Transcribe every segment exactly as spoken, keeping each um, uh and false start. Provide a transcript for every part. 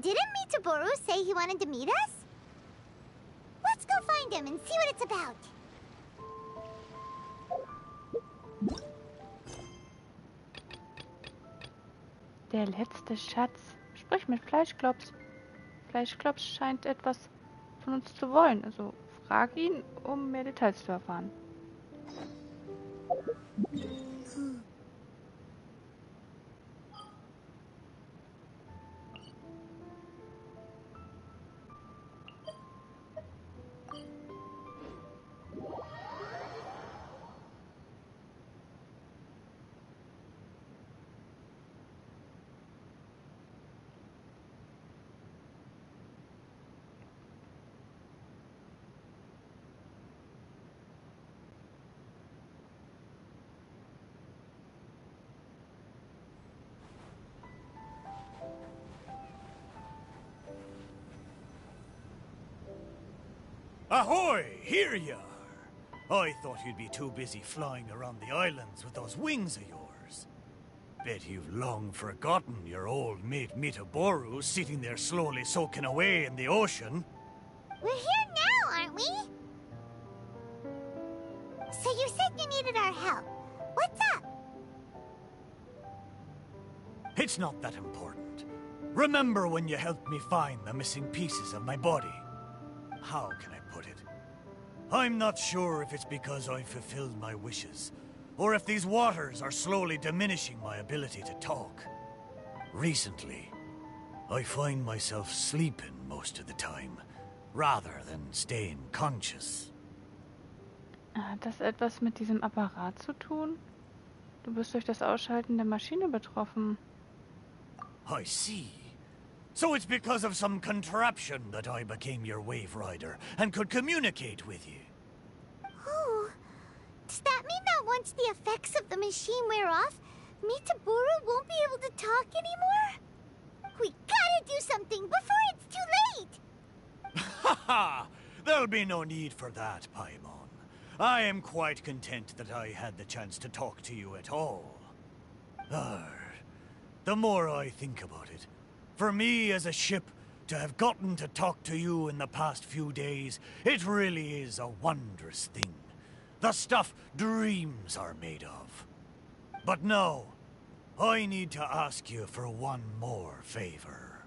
Didn't Mitaboru say he wanted to meet us? Let's go find him and see what it's about. Der letzte Schatz. Sprich mit Fleischklops. Fleischklops scheint etwas von uns zu wollen. Also frag ihn, um mehr Details zu erfahren. Ahoy! Here you are! I thought you'd be too busy flying around the islands with those wings of yours. Bet you've long forgotten your old mate Mitaboru sitting there slowly soaking away in the ocean. We're here now, aren't we? So you said you needed our help. What's up? It's not that important. Remember when you helped me find the missing pieces of my body? How can I put it? I'm not sure if it's because I've fulfilled my wishes, or if these waters are slowly diminishing my ability to talk. Recently, I find myself sleeping most of the time, rather than staying conscious. Hat das etwas mit diesem Apparat zu tun? Du bist durch das Ausschalten der Maschine betroffen. I see. So it's because of some contraption that I became your Wave Rider and could communicate with you. Oh, does that mean that once the effects of the machine wear off, Mitaboru won't be able to talk anymore? We gotta do something before it's too late! Ha ha! There'll be no need for that, Paimon. I am quite content that I had the chance to talk to you at all. Arr, the more I think about it, for me as a ship to have gotten to talk to you in the past few days, it really is a wondrous thing. The stuff dreams are made of. But now, I need to ask you for one more favor.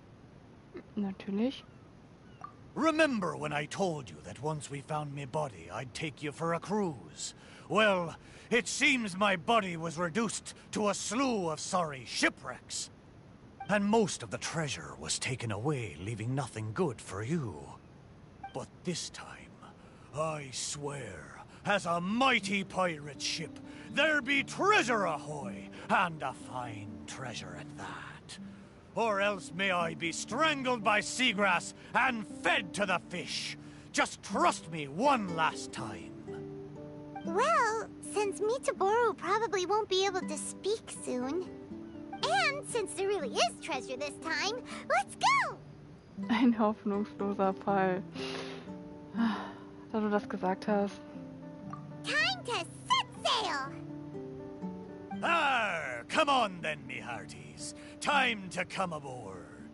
Natürlich. Remember when I told you that once we found my body, I'd take you for a cruise? Well, it seems my body was reduced to a slew of sorry shipwrecks. And most of the treasure was taken away, leaving nothing good for you. But this time, I swear, as a mighty pirate ship, there be treasure ahoy, and a fine treasure at that. Or else may I be strangled by seagrass and fed to the fish. Just trust me one last time. Well, since Mitaboru probably won't be able to speak soon, and since there really is treasure this time, let's go! Ein hoffnungsloser Fall. Da du das gesagt hast. Time to set sail! Arr, come on then, me hearties. Time to come aboard.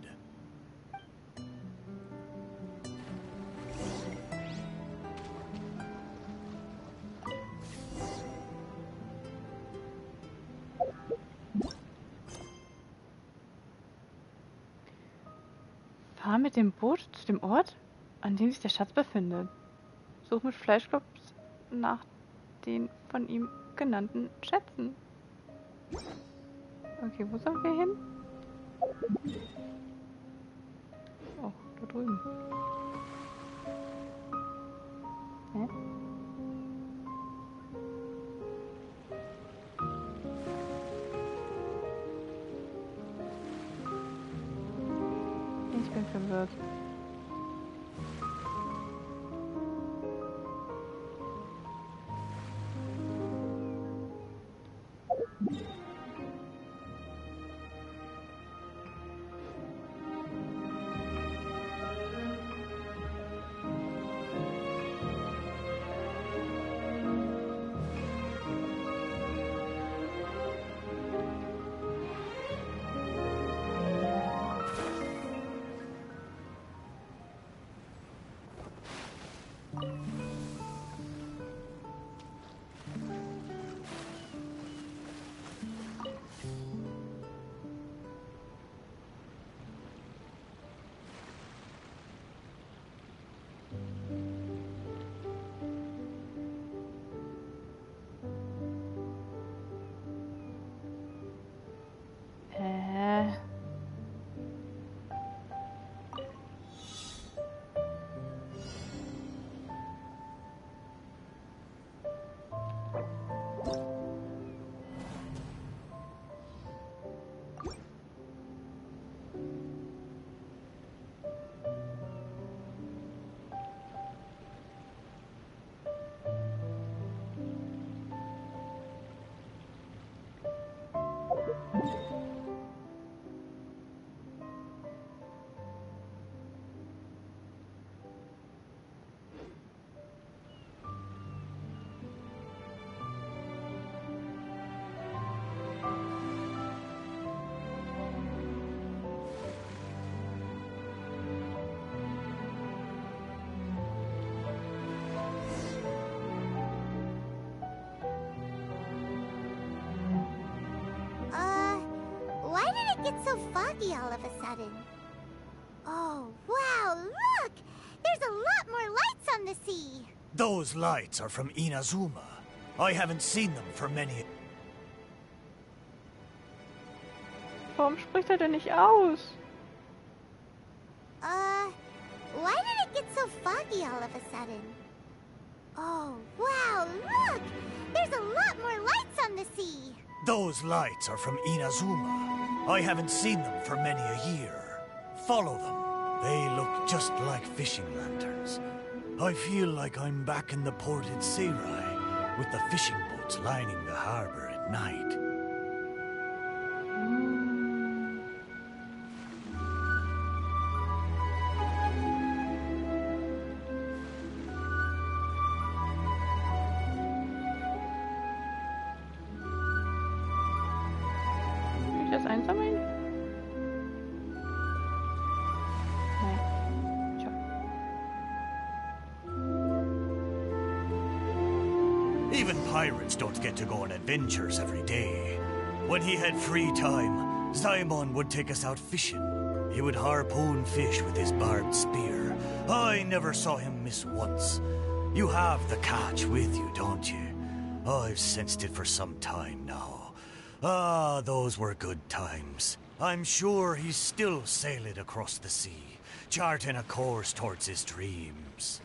Fahr mit dem Boot zu dem Ort, an dem sich der Schatz befindet. Such mit Fleischklops nach den von ihm genannten Schätzen. Okay, wo sollen wir hin? Oh, da drüben. Hä? Ich bin verwirrt. get so foggy all of a sudden? Oh, wow, look! There's a lot more lights on the sea! Those lights are from Inazuma. I haven't seen them for many... Warum spricht er denn nicht aus? Uh, why did it get so foggy all of a sudden? Oh, wow, look! There's a lot more lights on the sea! Those lights are from Inazuma. I haven't seen them for many a year. Follow them. They look just like fishing lanterns. I feel like I'm back in the port at Seirai, with the fishing boats lining the harbor at night. Will ich das einsammeln? Nein. Tja. Even pirates don't get to go on adventures every day. When he had free time, Zaimon would take us out fishing. He would harpoon fish with his barbed spear. I never saw him miss once. You have the catch with you, don't you? I've sensed it for some time now. Ah, those were good times. I'm sure he's still sailing across the sea, charting a course towards his dreams.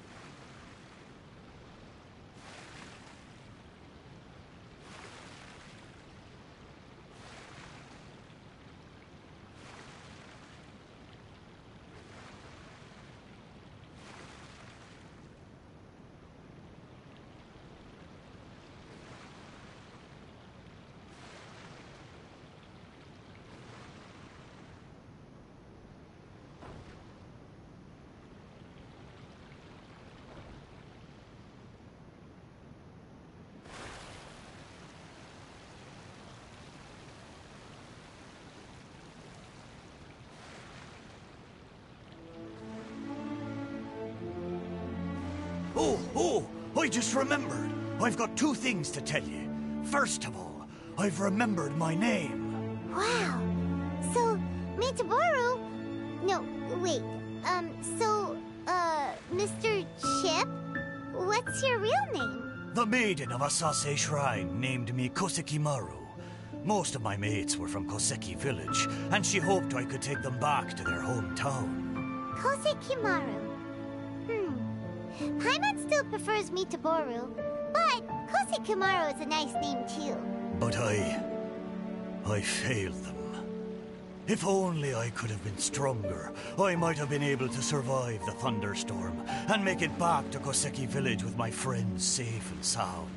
Oh, oh, I just remembered. I've got two things to tell you. First of all, I've remembered my name. Wow. So, Mitaboru... No, wait. Um, so, uh, Mister Chip? What's your real name? The maiden of Asase Shrine named me Kosekimaru. Most of my mates were from Koseki village, and she hoped I could take them back to their hometown. Kosekimaru. Hmm. Paimon still prefers Mitaboru, but Kosekimaru is a nice name too. But I... I failed them. If only I could have been stronger, I might have been able to survive the thunderstorm and make it back to Koseki village with my friends safe and sound.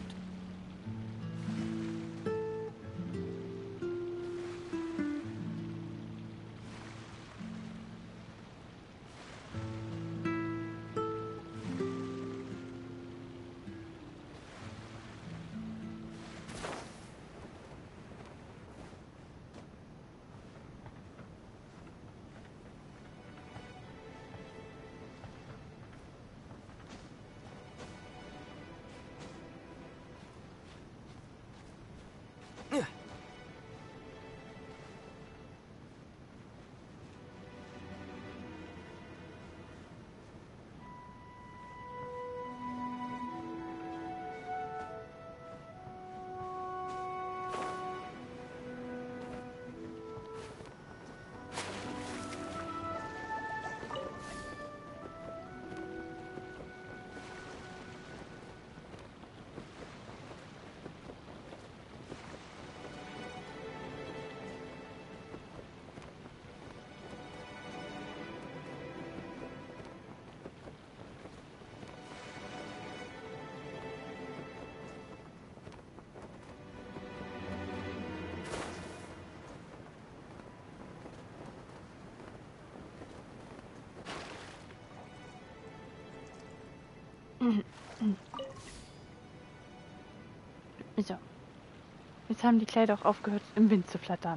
So. Jetzt haben die Kleider auch aufgehört, im Wind zu flattern.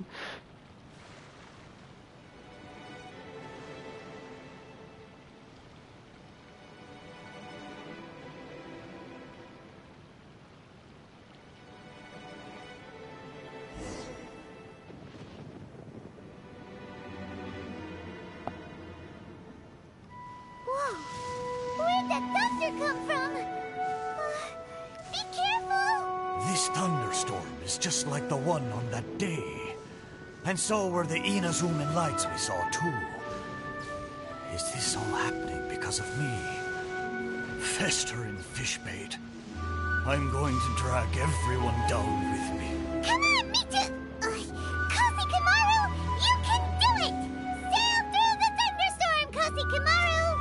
thunder come from? Uh, be careful! This thunderstorm is just like the one on that day. And so were the Inazuman lights we saw too. Is this all happening because of me? Festering fishbait. I'm going to drag everyone down with me. Come on, Mita! Uh, Kosi Kimaru, you can do it! Sail through the thunderstorm, Kosi Kimaru!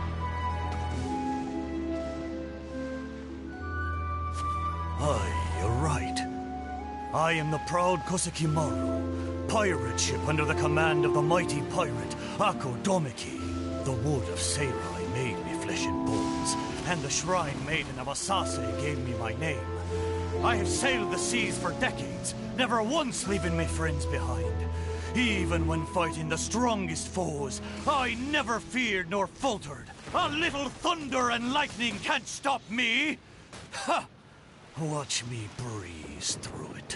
Aye, you're right. I am the proud Kosekimaru, pirate ship under the command of the mighty pirate Ako Domiki. The wood of Seirai made me flesh and bones, and the shrine maiden of Asase gave me my name. I have sailed the seas for decades, never once leaving my friends behind. Even when fighting the strongest foes, I never feared nor faltered. A little thunder and lightning can't stop me! Ha! Watch me breeze through it.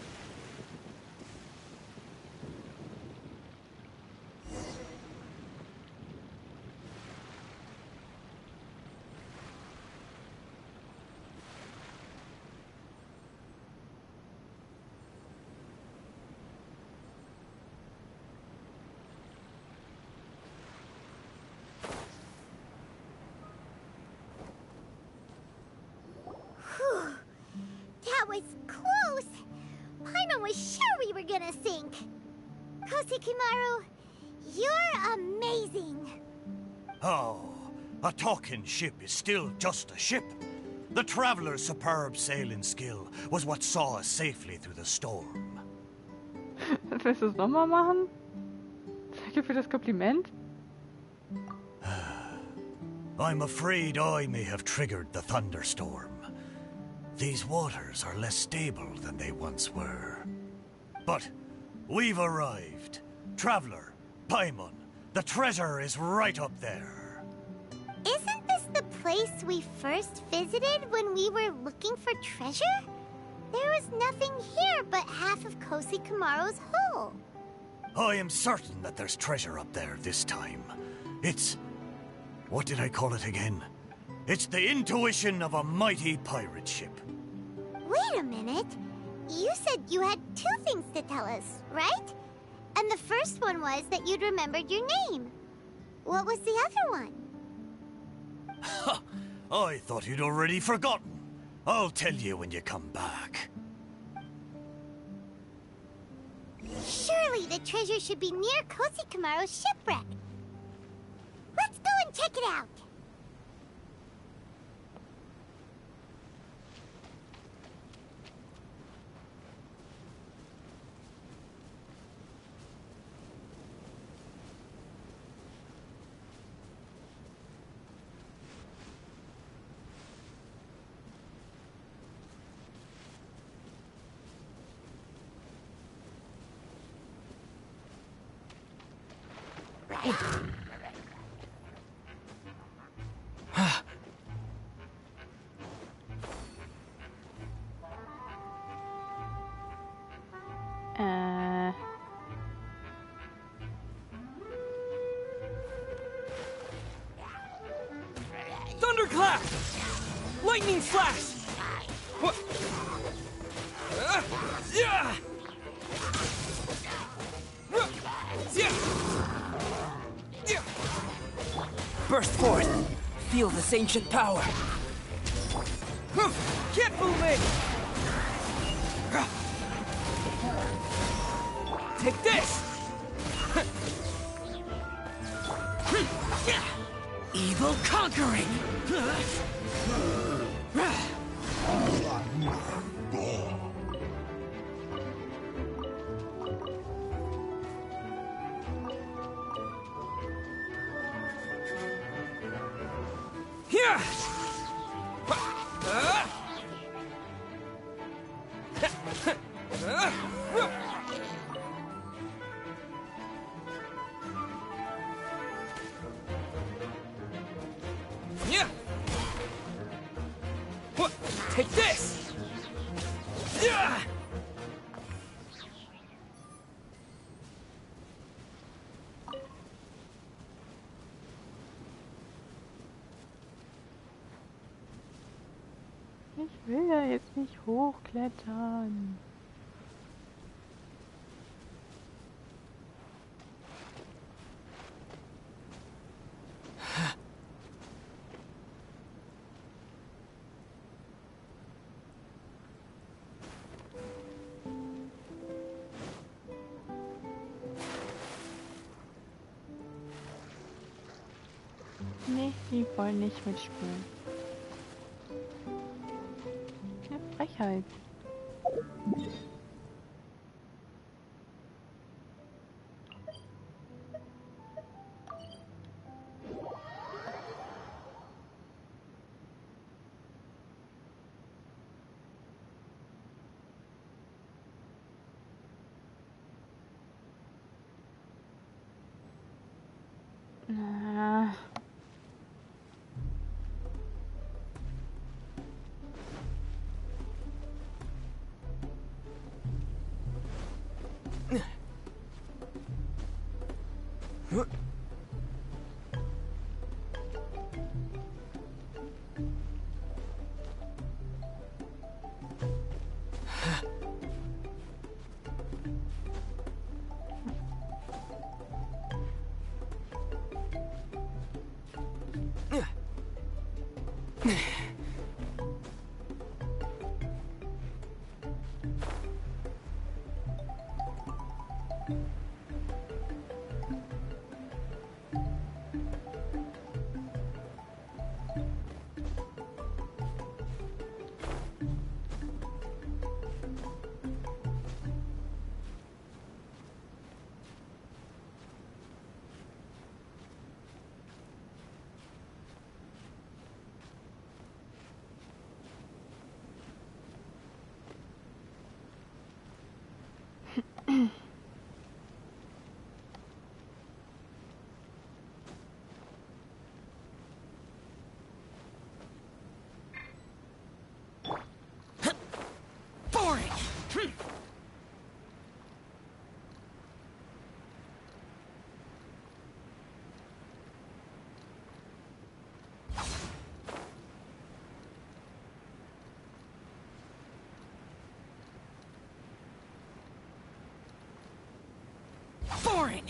That was close! Paimon was sure we were gonna sink. Kosi Kimaru, you're amazing! Oh, a talking ship is still just a ship. The Traveler's superb sailing skill was what saw us safely through the storm. Willst du es nochmal machen? Danke für das Kompliment. I'm afraid I may have triggered the thunderstorm. These waters are less stable than they once were. But we've arrived. Traveler, Paimon, the treasure is right up there. Isn't this the place we first visited when we were looking for treasure? There was nothing here but half of Kosi Kimaru's hull. I am certain that there's treasure up there this time. It's... what did I call it again? It's the intuition of a mighty pirate ship. Wait a minute. You said you had two things to tell us, right? And the first one was that you'd remembered your name. What was the other one? Ha! I thought you'd already forgotten. I'll tell you when you come back. Surely the treasure should be near Kosi Kimaru's shipwreck. Let's go and check it out. Äh. Thunderclap! Lightning flash! What? Uh, yeah! Uh, yeah! Yeah! Burst forth! Feel this ancient power! Huh, can't fool me! Uh, Take this! Evil conquering! Here! Yeah. What? Take this. Yeah. Ich will ja jetzt nicht hochklettern. Nee, die wollen nicht mitspielen. Ja, Frechheit. Na. Boring! Boring!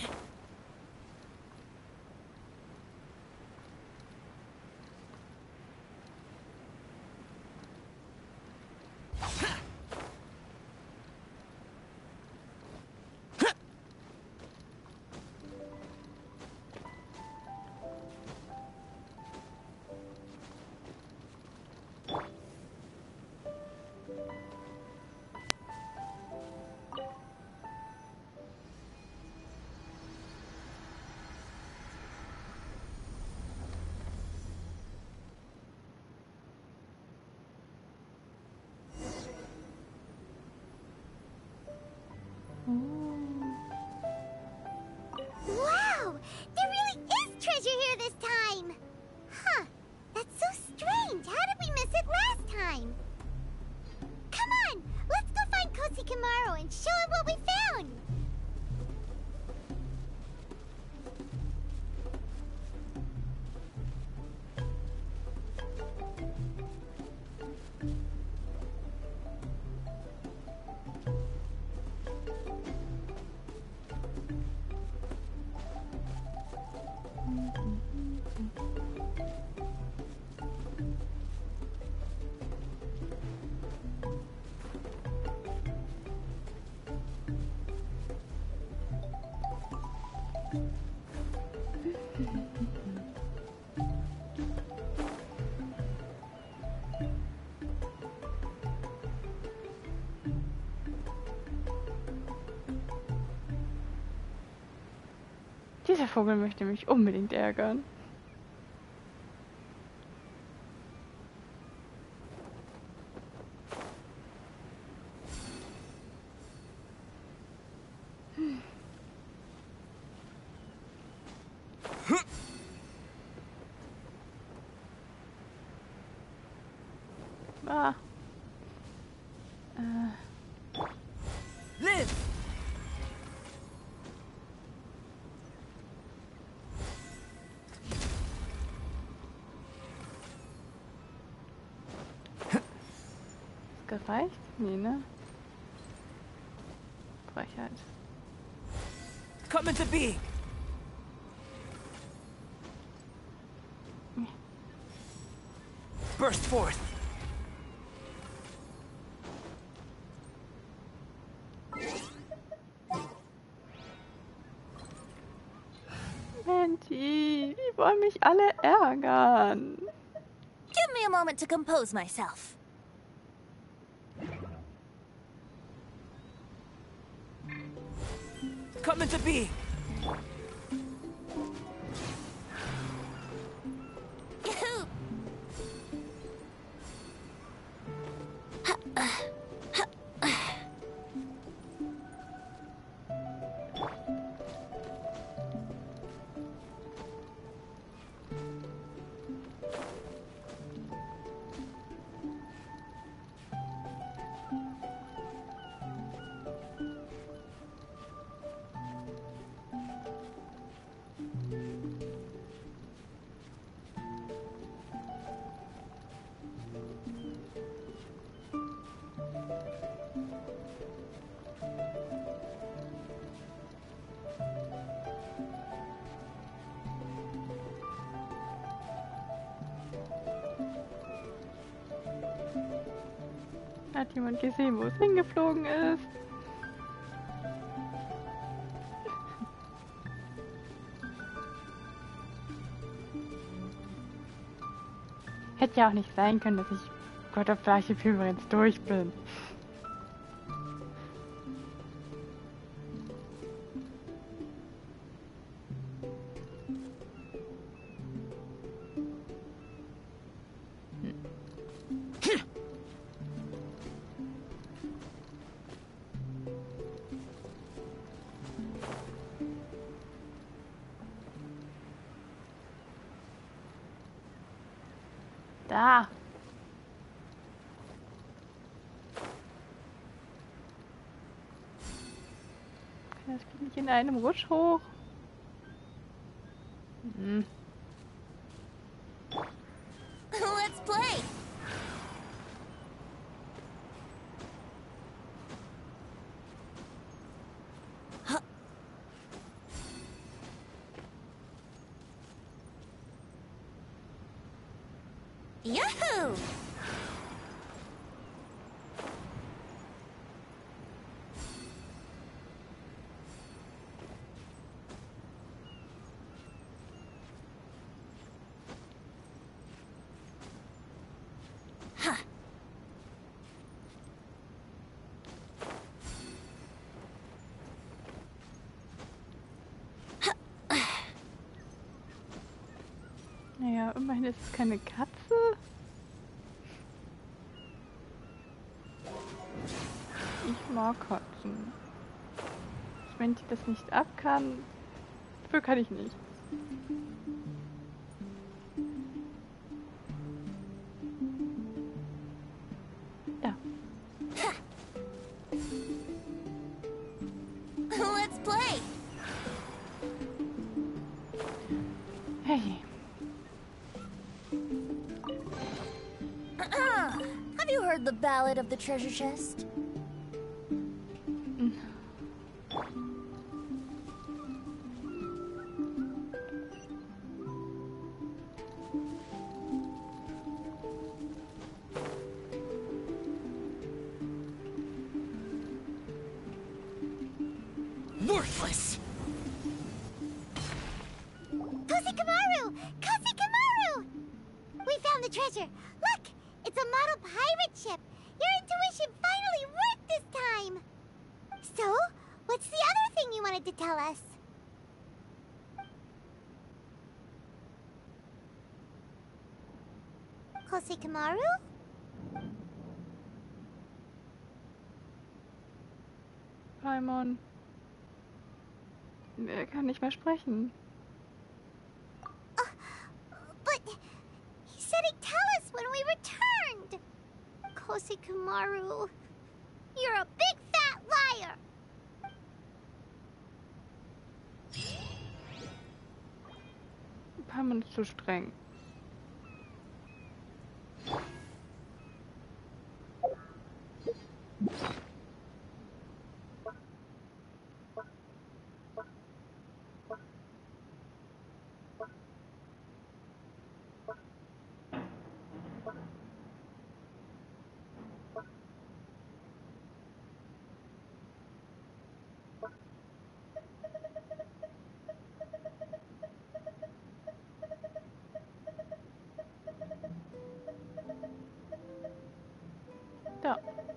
Wow! There really is treasure here this time! Huh. That's so strange. How did we miss it last time? Come on! Let's go find Kosi Kimaro and show him what we found! Dieser Vogel möchte mich unbedingt ärgern. Ah. Äh. Live! gereicht? Nee, ne? Frechheit. Come into being. Burst forth. Menti, die wollen mich alle ärgern. Give me a moment to compose myself. Come into being. Hat jemand gesehen, wo es hingeflogen ist? Hätte ja auch nicht sein können, dass ich Gott of Archipel jetzt durch bin. Da. Das geht nicht in einem Rutsch hoch. Hm. Let's play. Yahoo! Huh. Naja, immerhin ist es keine Katze. Ich mag Katzen. Wenn ich das nicht ab kann, dafür kann ich nicht. Ja. Let's play. Hey. Have you heard the ballad of the treasure chest? Worthless. Kosekamaru! Kosekamaru! We found the treasure. Look! It's a model pirate ship. Your intuition finally worked this time. So, what's the other thing you wanted to tell us? Kosekamaru? Paimon. Er kann nicht mehr sprechen. Uh, but he said he'd tell us when we returned. Kosekamaru, you're a big fat liar. Paimon ist zu streng. Da.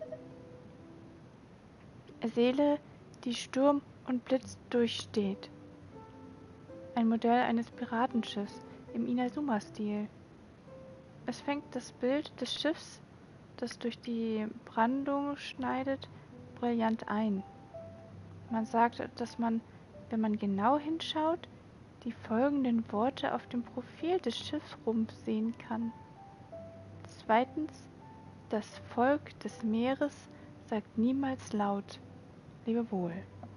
Seele, die Sturm und Blitz durchsteht. Ein Modell eines Piratenschiffs im Inazuma-Stil. Es fängt das Bild des Schiffs, das durch die Brandung schneidet, brillant ein. Man sagt, dass man, wenn man genau hinschaut, die folgenden Worte auf dem Profil des Schiffsrumpfs sehen kann. Zweitens, das Volk des Meeres sagt niemals laut, lebe wohl.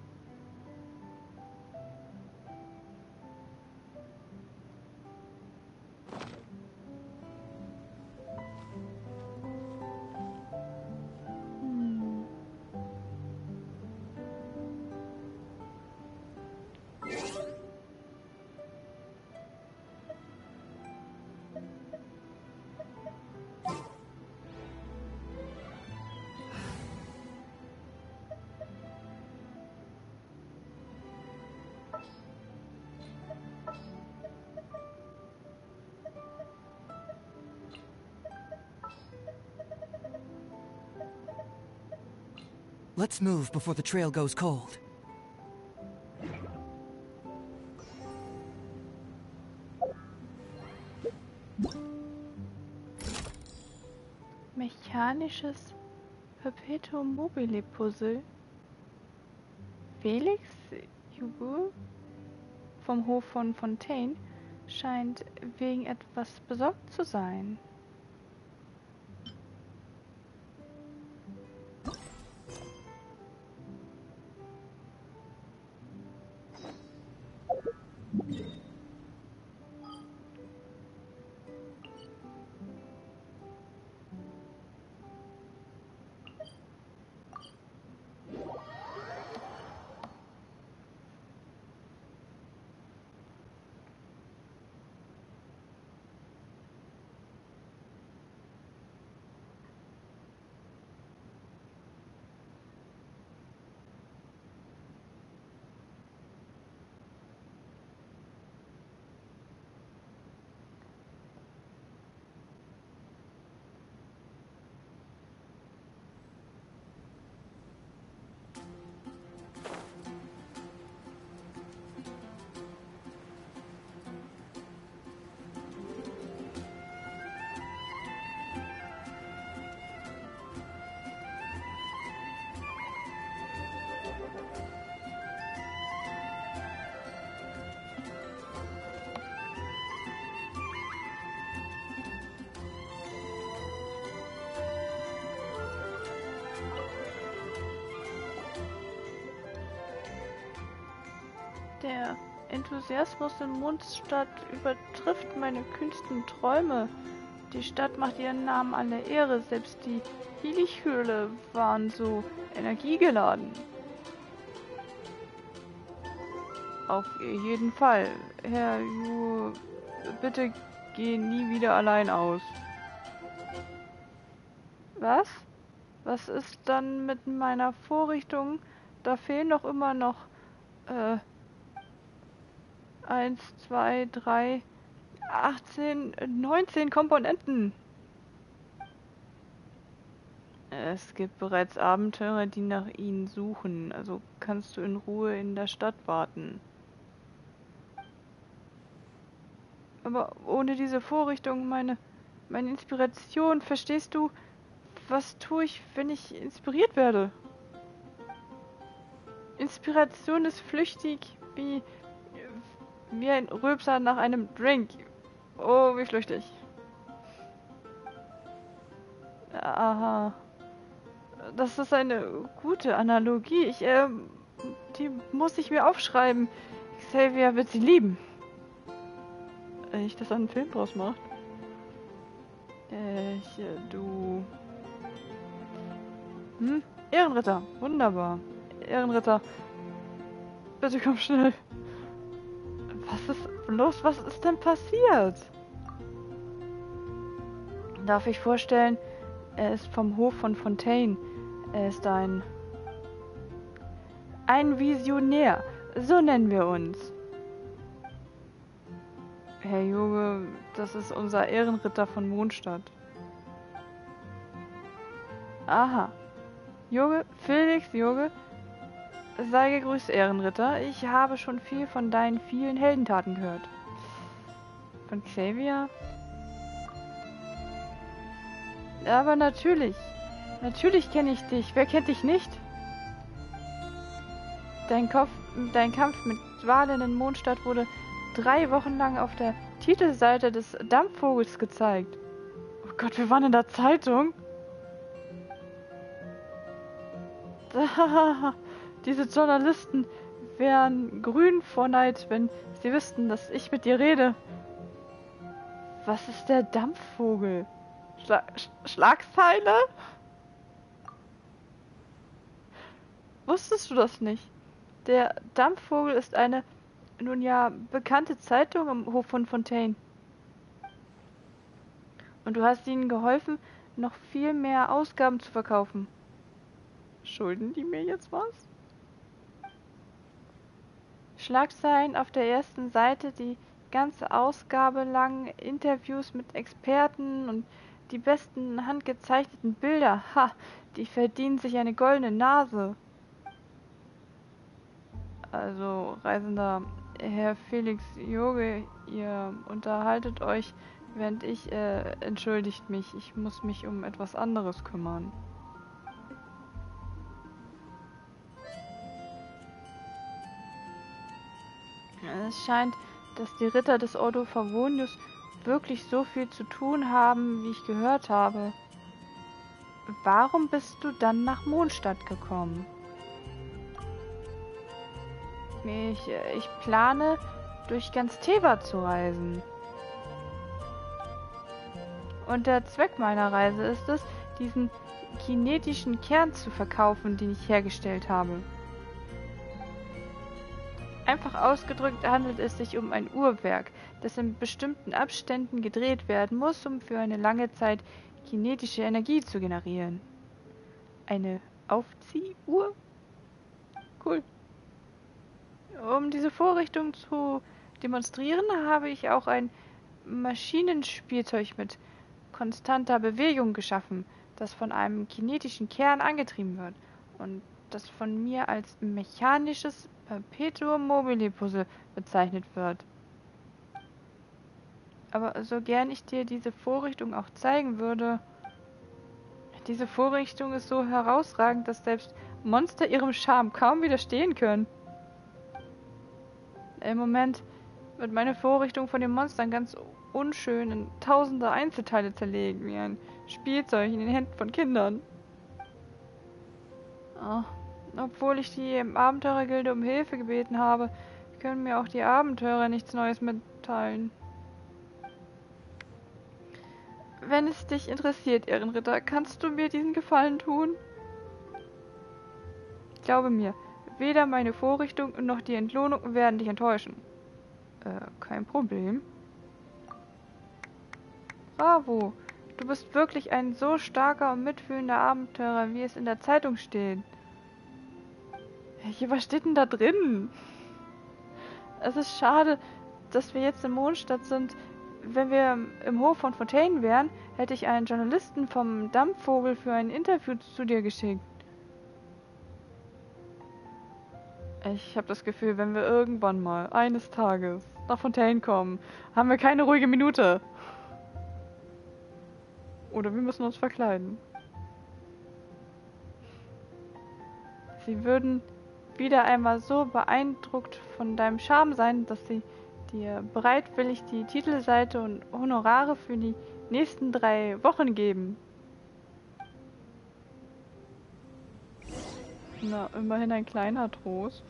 Hm. Let's move before the trail goes cold. Mechanisches Perpetuum mobile Puzzle. Felix Hugo vom Hof von Fontaine scheint wegen etwas besorgt zu sein. Der Enthusiasmus in Mondstadt übertrifft meine kühnsten Träume. Die Stadt macht ihren Namen alle Ehre, selbst die Hilichhöhle waren so energiegeladen. Auf jeden Fall. Herr Yu, bitte geh nie wieder allein aus. Was? Was ist dann mit meiner Vorrichtung? Da fehlen doch immer noch äh, eins, zwei, drei, achtzehn, neunzehn Komponenten. Es gibt bereits Abenteurer, die nach ihnen suchen, also kannst du in Ruhe in der Stadt warten. Aber ohne diese Vorrichtung, meine, meine Inspiration, verstehst du, was tue ich, wenn ich inspiriert werde? Inspiration ist flüchtig wie, wie ein Rülpser nach einem Drink. Oh, wie flüchtig. Aha. Das ist eine gute Analogie. Ich, ähm, die muss ich mir aufschreiben. Xavier wird sie lieben. Wenn ich das an einen Film draus mache. Äh, ich, äh, du... Hm? Ehrenritter. Wunderbar. Ehrenritter. Bitte komm schnell. Was ist los? Was ist denn passiert? Darf ich vorstellen, er ist vom Hof von Fontaine. Er ist ein... Ein Visionär. So nennen wir uns. Herr Junge, das ist unser Ehrenritter von Mondstadt. Aha. Yoge, Felix, Yoge. Sei gegrüßt, Ehrenritter. Ich habe schon viel von deinen vielen Heldentaten gehört. Von Xavier? Aber natürlich. Natürlich kenne ich dich. Wer kennt dich nicht? Dein, Kopf, dein Kampf mit Dwalin in Mondstadt wurde drei Wochen lang auf der Titelseite des Dampfvogels gezeigt. Oh Gott, wir waren in der Zeitung. Da, diese Journalisten wären grün vor Neid, wenn sie wüssten, dass ich mit dir rede. Was ist der Dampfvogel? Schla Sch Schlagzeile? Wusstest du das nicht? Der Dampfvogel ist eine, nun ja, bekannte Zeitung am Hof von Fontaine. Und du hast ihnen geholfen, noch viel mehr Ausgaben zu verkaufen. Schulden die mir jetzt was? Schlagzeilen auf der ersten Seite, die ganze Ausgabe lang, Interviews mit Experten und die besten handgezeichneten Bilder. Ha, die verdienen sich eine goldene Nase. Also, Reisender Herr Felix Yoge, ihr unterhaltet euch, während ich, äh, entschuldigt mich, ich muss mich um etwas anderes kümmern. Es scheint, dass die Ritter des Ordo Favonius wirklich so viel zu tun haben, wie ich gehört habe. Warum bist du dann nach Mondstadt gekommen? Ich, ich plane, durch ganz Teva zu reisen. Und der Zweck meiner Reise ist es, diesen kinetischen Kern zu verkaufen, den ich hergestellt habe. Einfach ausgedrückt handelt es sich um ein Uhrwerk, das in bestimmten Abständen gedreht werden muss, um für eine lange Zeit kinetische Energie zu generieren. Eine Aufziehuhr? Cool. Um diese Vorrichtung zu demonstrieren, habe ich auch ein Maschinenspielzeug mit konstanter Bewegung geschaffen, das von einem kinetischen Kern angetrieben wird und das von mir als mechanisches Perpetuum mobile Puzzle bezeichnet wird. Aber so gern ich dir diese Vorrichtung auch zeigen würde, diese Vorrichtung ist so herausragend, dass selbst Monster ihrem Charme kaum widerstehen können. Im Moment wird meine Vorrichtung von den Monstern ganz unschön in tausende Einzelteile zerlegt, wie ein Spielzeug in den Händen von Kindern. Oh, obwohl ich die Abenteurergilde um Hilfe gebeten habe, können mir auch die Abenteurer nichts Neues mitteilen. Wenn es dich interessiert, Ehrenritter, kannst du mir diesen Gefallen tun? Glaube mir, weder meine Vorrichtung noch die Entlohnung werden dich enttäuschen. Äh, kein Problem. Bravo, du bist wirklich ein so starker und mitfühlender Abenteurer, wie es in der Zeitung steht. Hey, was steht denn da drin? Es ist schade, dass wir jetzt in Mondstadt sind. Wenn wir im Hof von Fontaine wären, hätte ich einen Journalisten vom Dampfvogel für ein Interview zu dir geschickt. Ich habe das Gefühl, wenn wir irgendwann mal, eines Tages, nach Fontaine kommen, haben wir keine ruhige Minute. Oder wir müssen uns verkleiden. Sie würden wieder einmal so beeindruckt von deinem Charme sein, dass sie dir bereitwillig die Titelseite und Honorare für die nächsten drei Wochen geben. Na, immerhin ein kleiner Trost.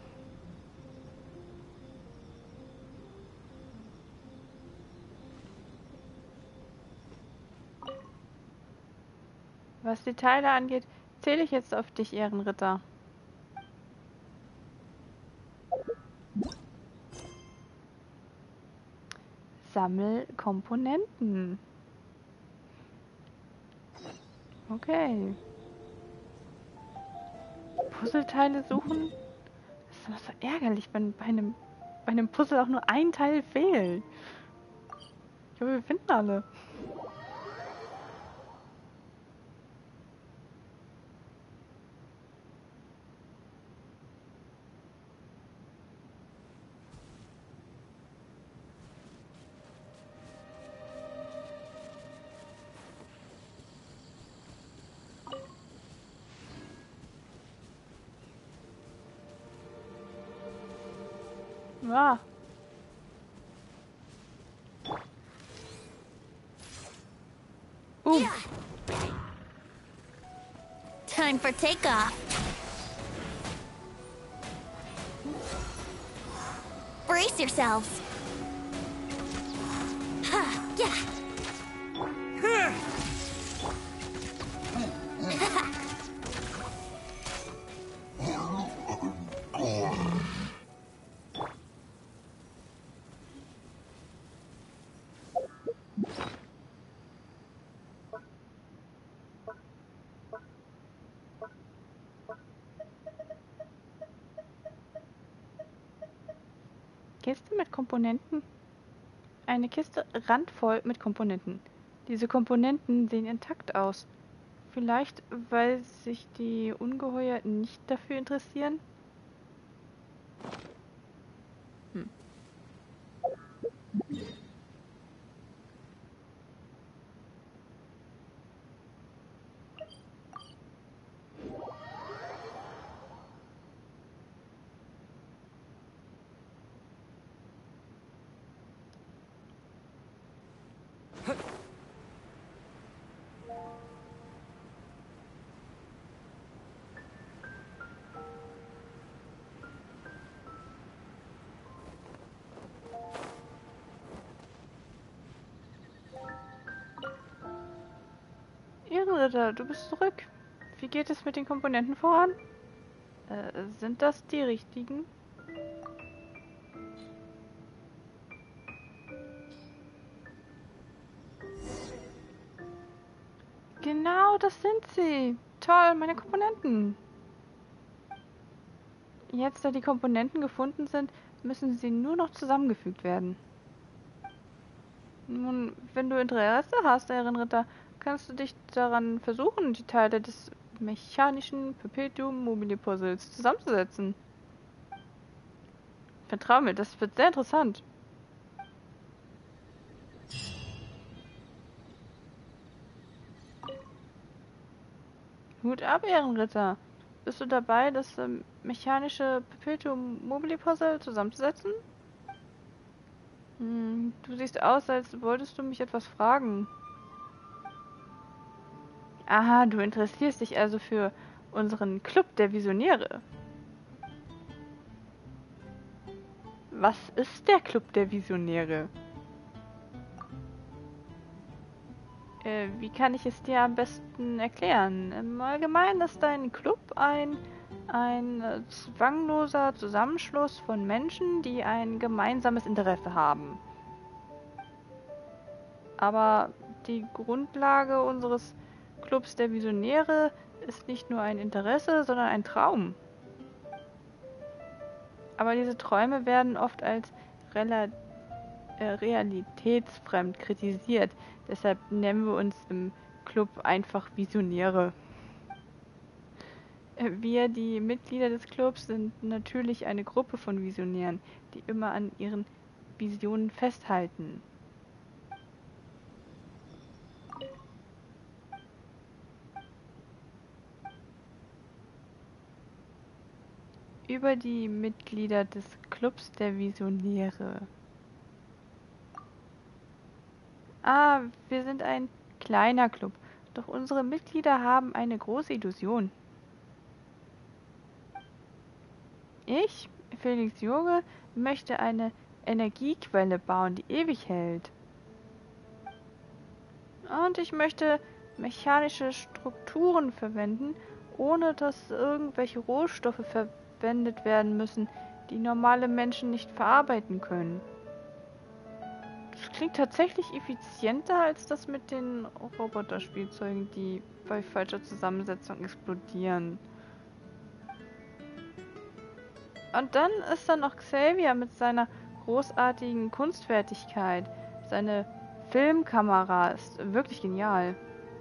Was die Teile angeht, zähle ich jetzt auf dich, Ehrenritter. Sammelkomponenten. Okay. Puzzleteile suchen? Das ist immer so ärgerlich, wenn bei einem, bei einem Puzzle auch nur ein Teil fehlt. Ich hoffe, wir finden alle. Ja. Uh. Time for takeoff. Brace yourselves. Ha, yeah. Kiste mit Komponenten. Eine Kiste randvoll mit Komponenten. Diese Komponenten sehen intakt aus. Vielleicht, weil sich die Ungeheuer nicht dafür interessieren? Hm. Ehrenritter, du bist zurück. Wie geht es mit den Komponenten voran? Äh, sind das die richtigen? Genau, das sind sie. Toll, meine Komponenten. Jetzt, da die Komponenten gefunden sind, müssen sie nur noch zusammengefügt werden. Nun, wenn du Interesse hast, Ehrenritter, kannst du dich daran versuchen, die Teile des mechanischen Perpetuum mobile Puzzles zusammenzusetzen. Vertrau mir, das wird sehr interessant. Hut ab, Ehrenritter. Bist du dabei, das ähm, mechanische Perpetuum mobile Puzzle zusammenzusetzen? Hm, du siehst aus, als wolltest du mich etwas fragen. Aha, du interessierst dich also für unseren Club der Visionäre. Was ist der Club der Visionäre? Äh, wie kann ich es dir am besten erklären? Im Allgemeinen ist ein Club ein, ein äh, zwangloser Zusammenschluss von Menschen, die ein gemeinsames Interesse haben. Aber die Grundlage unseres Clubs der Visionäre ist nicht nur ein Interesse, sondern ein Traum. Aber diese Träume werden oft als rela äh, realitätsfremd kritisiert. Deshalb nennen wir uns im Club einfach Visionäre. Äh, Wir, die Mitglieder des Clubs, sind natürlich eine Gruppe von Visionären, die immer an ihren Visionen festhalten. Über die Mitglieder des Clubs der Visionäre. Ah, wir sind ein kleiner Club, doch unsere Mitglieder haben eine große Illusion. Ich, Felix Joge, möchte eine Energiequelle bauen, die ewig hält. Und ich möchte mechanische Strukturen verwenden, ohne dass irgendwelche Rohstoffe verwendet werden müssen, die normale Menschen nicht verarbeiten können. Das klingt tatsächlich effizienter als das mit den Roboterspielzeugen, die bei falscher Zusammensetzung explodieren. Und dann ist da noch Xavier mit seiner großartigen Kunstfertigkeit. Seine Filmkamera ist wirklich genial.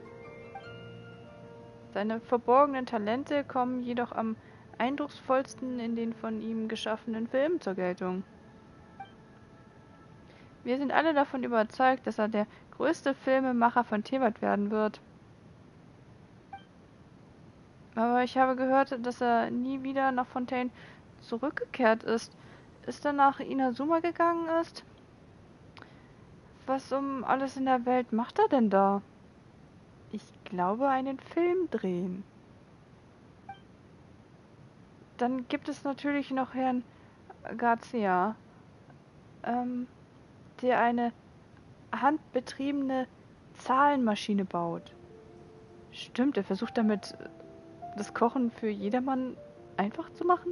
Seine verborgenen Talente kommen jedoch am eindrucksvollsten in den von ihm geschaffenen Filmen zur Geltung. Wir sind alle davon überzeugt, dass er der größte Filmemacher von Teyvat werden wird. Aber ich habe gehört, dass er nie wieder nach Fontaine zurückgekehrt ist. es dann nach Inazuma gegangen ist? Was um alles in der Welt macht er denn da? Ich glaube, einen Film drehen. Dann gibt es natürlich noch Herrn Garcia, ähm, der eine handbetriebene Zahlenmaschine baut. Stimmt, er versucht damit das Kochen für jedermann einfach zu machen?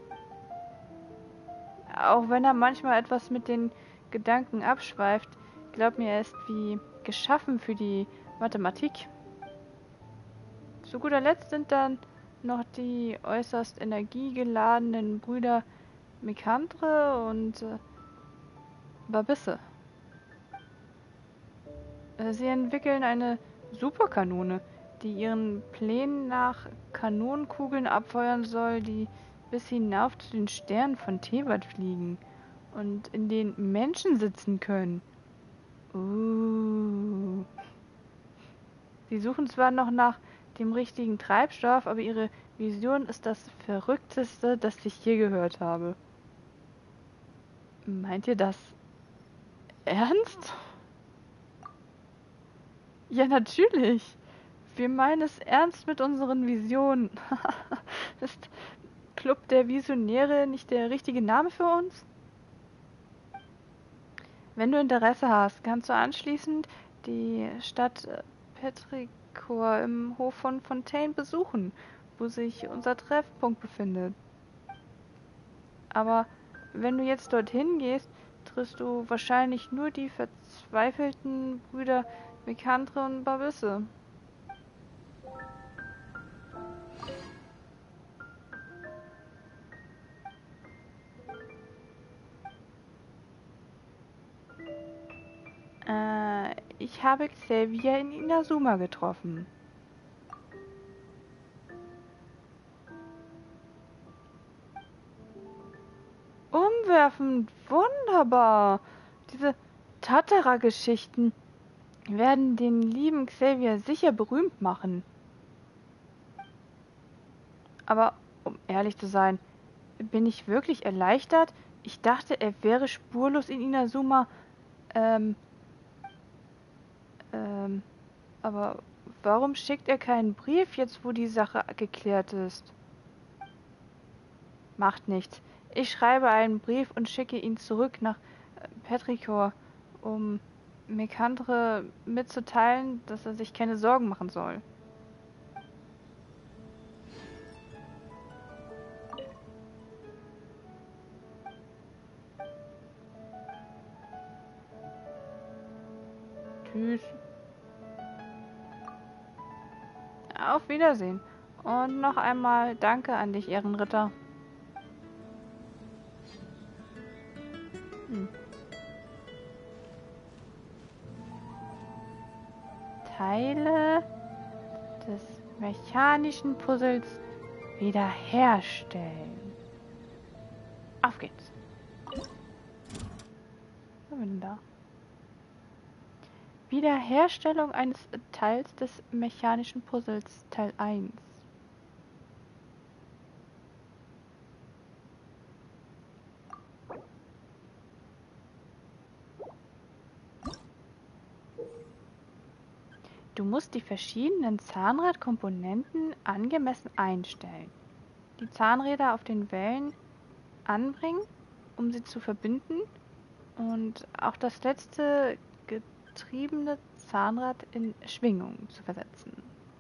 Auch wenn er manchmal etwas mit den Gedanken abschweift, glaub mir, er ist wie geschaffen für die Mathematik. Zu guter Letzt sind dann noch die äußerst energiegeladenen Brüder Mekandre und äh, Babisse. Äh, sie entwickeln eine Superkanone, die ihren Plänen nach Kanonenkugeln abfeuern soll, die bis hinauf zu den Sternen von Tewat fliegen und in denen Menschen sitzen können. Uh. Sie suchen zwar noch nach dem richtigen Treibstoff, aber ihre Vision ist das Verrückteste, das ich je gehört habe. Meint ihr das ernst? Ja, natürlich. Wir meinen es ernst mit unseren Visionen. Ist Club der Visionäre nicht der richtige Name für uns? Wenn du Interesse hast, kannst du anschließend die Stadt Petrichor im Hof von Fontaine besuchen, wo sich unser Treffpunkt befindet. Aber wenn du jetzt dorthin gehst, triffst du wahrscheinlich nur die verzweifelten Brüder Mekandre und Babisse. Äh, ich habe Xavier in Inazuma getroffen. Umwerfend, wunderbar. Diese Tatara-Geschichten werden den lieben Xavier sicher berühmt machen. Aber um ehrlich zu sein, bin ich wirklich erleichtert? Ich dachte, er wäre spurlos in Inazuma. Ähm, ähm, aber warum schickt er keinen Brief jetzt, wo die Sache geklärt ist? Macht nichts. Ich schreibe einen Brief und schicke ihn zurück nach Petrichor, um Mekandre mitzuteilen, dass er sich keine Sorgen machen soll. Tschüss. Auf Wiedersehen. Und noch einmal danke an dich, Ehrenritter. Hm. Teile des mechanischen Puzzles wiederherstellen. Auf geht's. Was haben wir denn da? Wiederherstellung eines Teils des mechanischen Puzzles, Teil eins. Du musst die verschiedenen Zahnradkomponenten angemessen einstellen. Die Zahnräder auf den Wellen anbringen, um sie zu verbinden, und auch das letzte getriebene Zahnrad in Schwingung zu versetzen.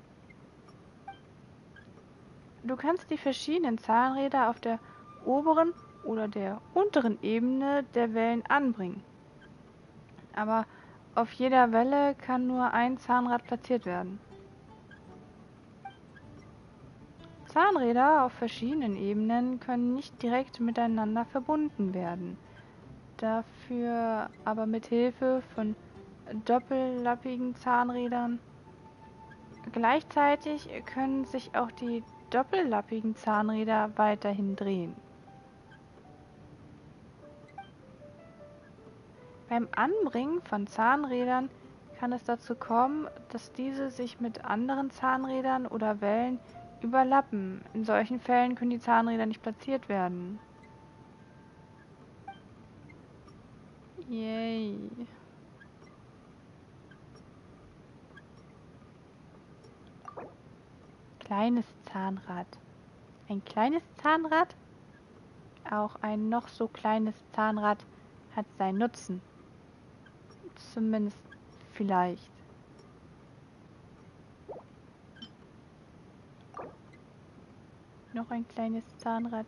Du kannst die verschiedenen Zahnräder auf der oberen oder der unteren Ebene der Wellen anbringen. Aber auf jeder Welle kann nur ein Zahnrad platziert werden. Zahnräder auf verschiedenen Ebenen können nicht direkt miteinander verbunden werden, dafür aber mit Hilfe von doppellappigen Zahnrädern. Gleichzeitig können sich auch die doppellappigen Zahnräder weiterhin drehen. Beim Anbringen von Zahnrädern kann es dazu kommen, dass diese sich mit anderen Zahnrädern oder Wellen überlappen. In solchen Fällen können die Zahnräder nicht platziert werden. Yay. Kleines Zahnrad. Ein kleines Zahnrad? Auch ein noch so kleines Zahnrad hat seinen Nutzen. Zumindest vielleicht. Noch ein kleines Zahnrad.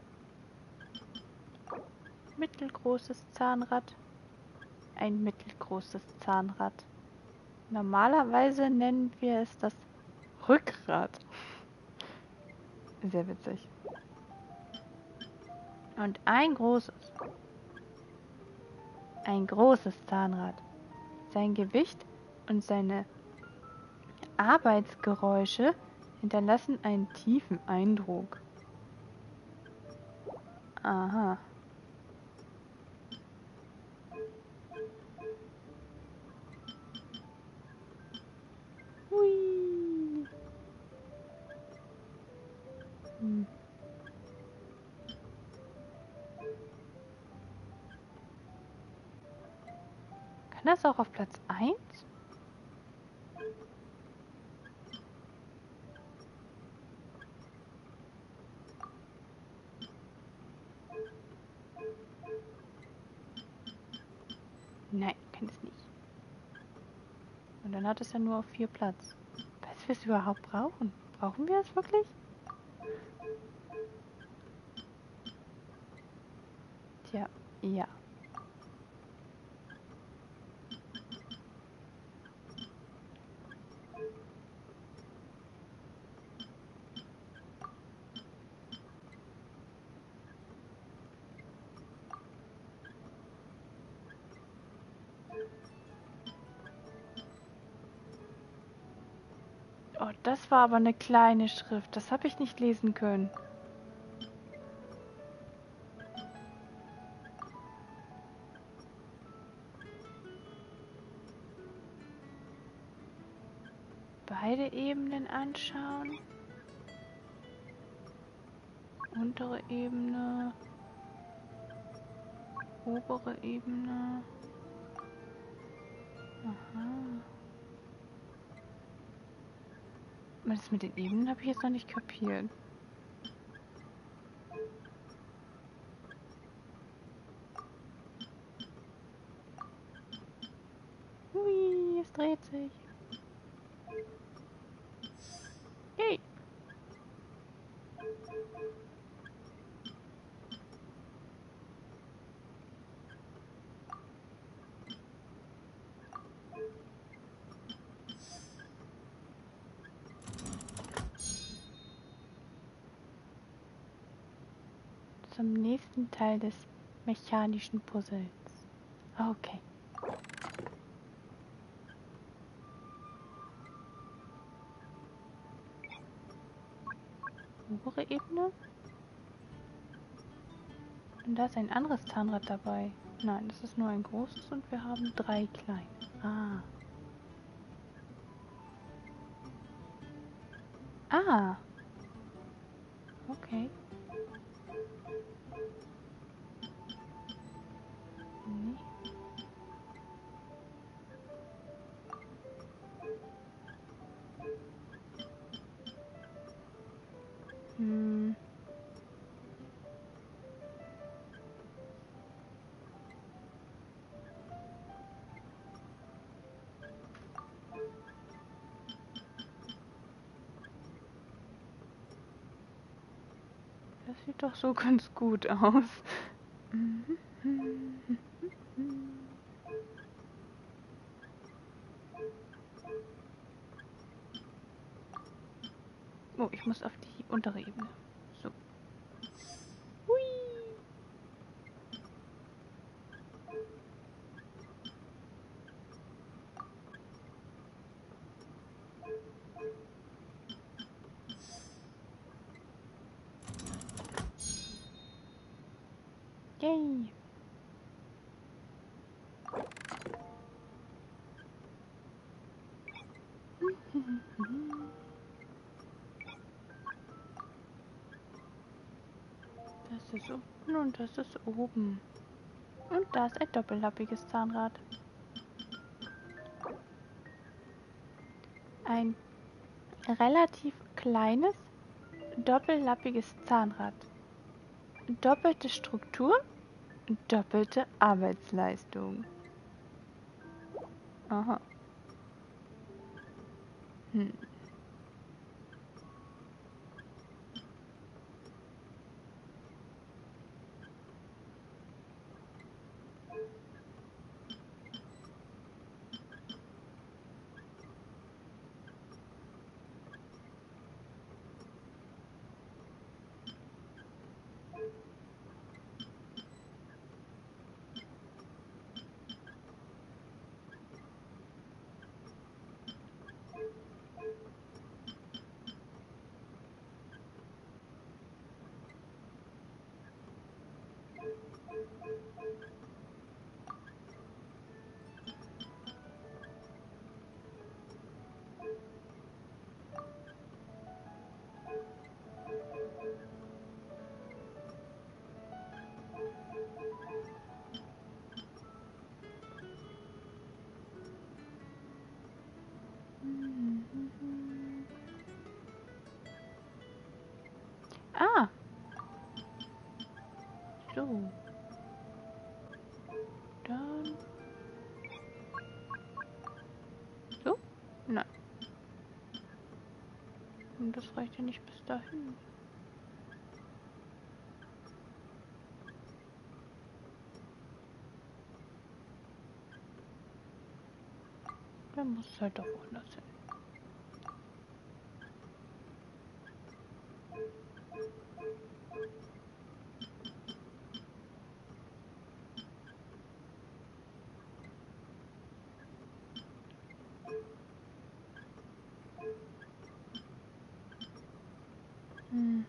Mittelgroßes Zahnrad. Ein mittelgroßes Zahnrad. Normalerweise nennen wir es das Rückgrat. Sehr witzig. Und ein großes. Ein großes Zahnrad. Sein Gewicht und seine Arbeitsgeräusche hinterlassen einen tiefen Eindruck. Aha. Hui. Hm. Kann das auch auf Platz eins? Nein, kann es nicht. Und dann hat es ja nur auf vier Platz. Was wir es überhaupt brauchen? Brauchen wir es wirklich? Tja, ja. Oh, das war aber eine kleine Schrift. Das habe ich nicht lesen können. Beide Ebenen anschauen. Untere Ebene. Obere Ebene. Aha. Das mit den Ebenen habe ich jetzt noch nicht kapiert. Hui, es dreht sich. Yay. Zum nächsten Teil des mechanischen Puzzles. Okay. Obere Ebene. Und da ist ein anderes Zahnrad dabei. Nein, das ist nur ein großes und wir haben drei kleine. Ah. Ah. Okay. Nee. Hm. Das sieht doch so ganz gut aus. Oh, ich muss auf die untere Ebene. So. Hui. Yay. Das ist unten und das ist oben. Und da ist ein doppellappiges Zahnrad. Ein relativ kleines, doppellappiges Zahnrad. Doppelte Struktur, doppelte Arbeitsleistung. Aha. Hm. Ah. So. Dann. So? Nein. Und das reicht ja nicht bis dahin. Dann muss es halt doch woanders hin. Hm.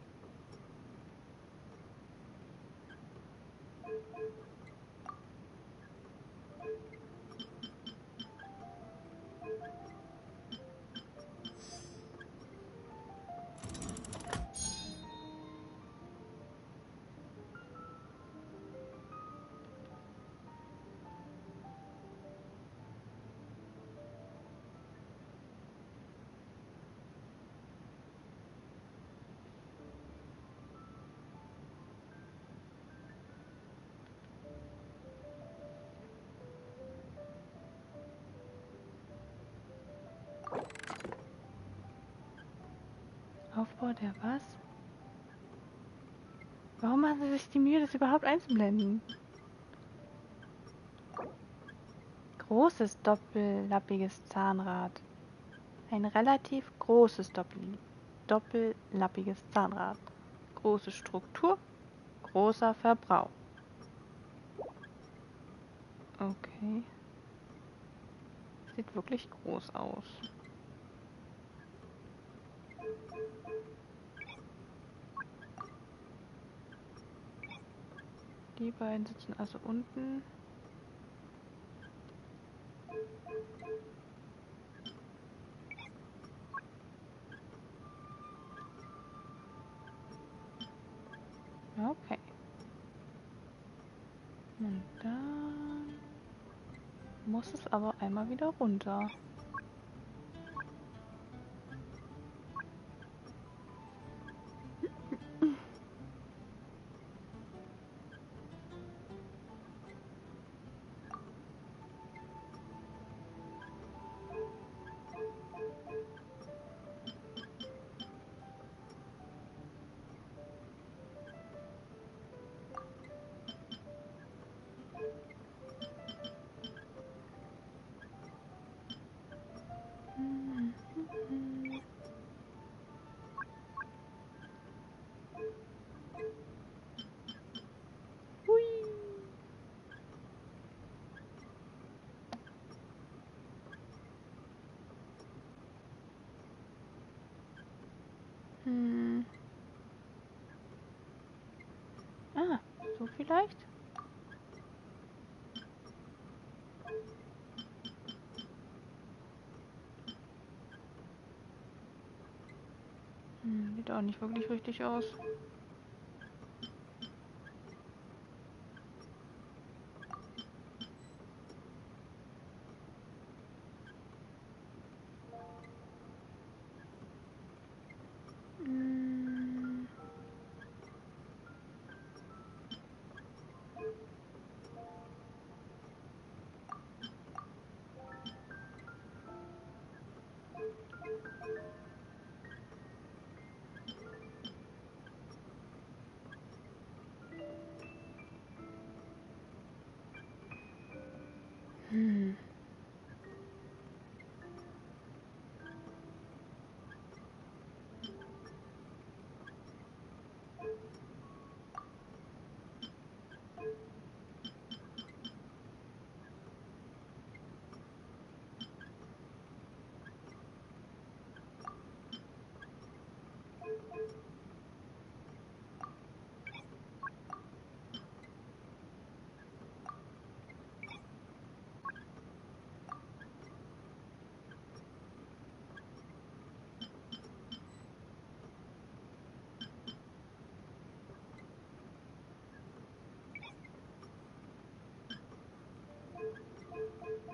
Aufbau der was? Warum machen sie sich die Mühe, das überhaupt einzublenden? Großes doppellappiges Zahnrad. Ein relativ großes Doppel doppellappiges Zahnrad. Große Struktur, großer Verbrauch. Okay. Sieht wirklich groß aus. Die beiden sitzen also unten. Okay. Und dann muss es aber einmal wieder runter. Hm. Ah, so vielleicht? Hm, sieht auch nicht wirklich richtig aus.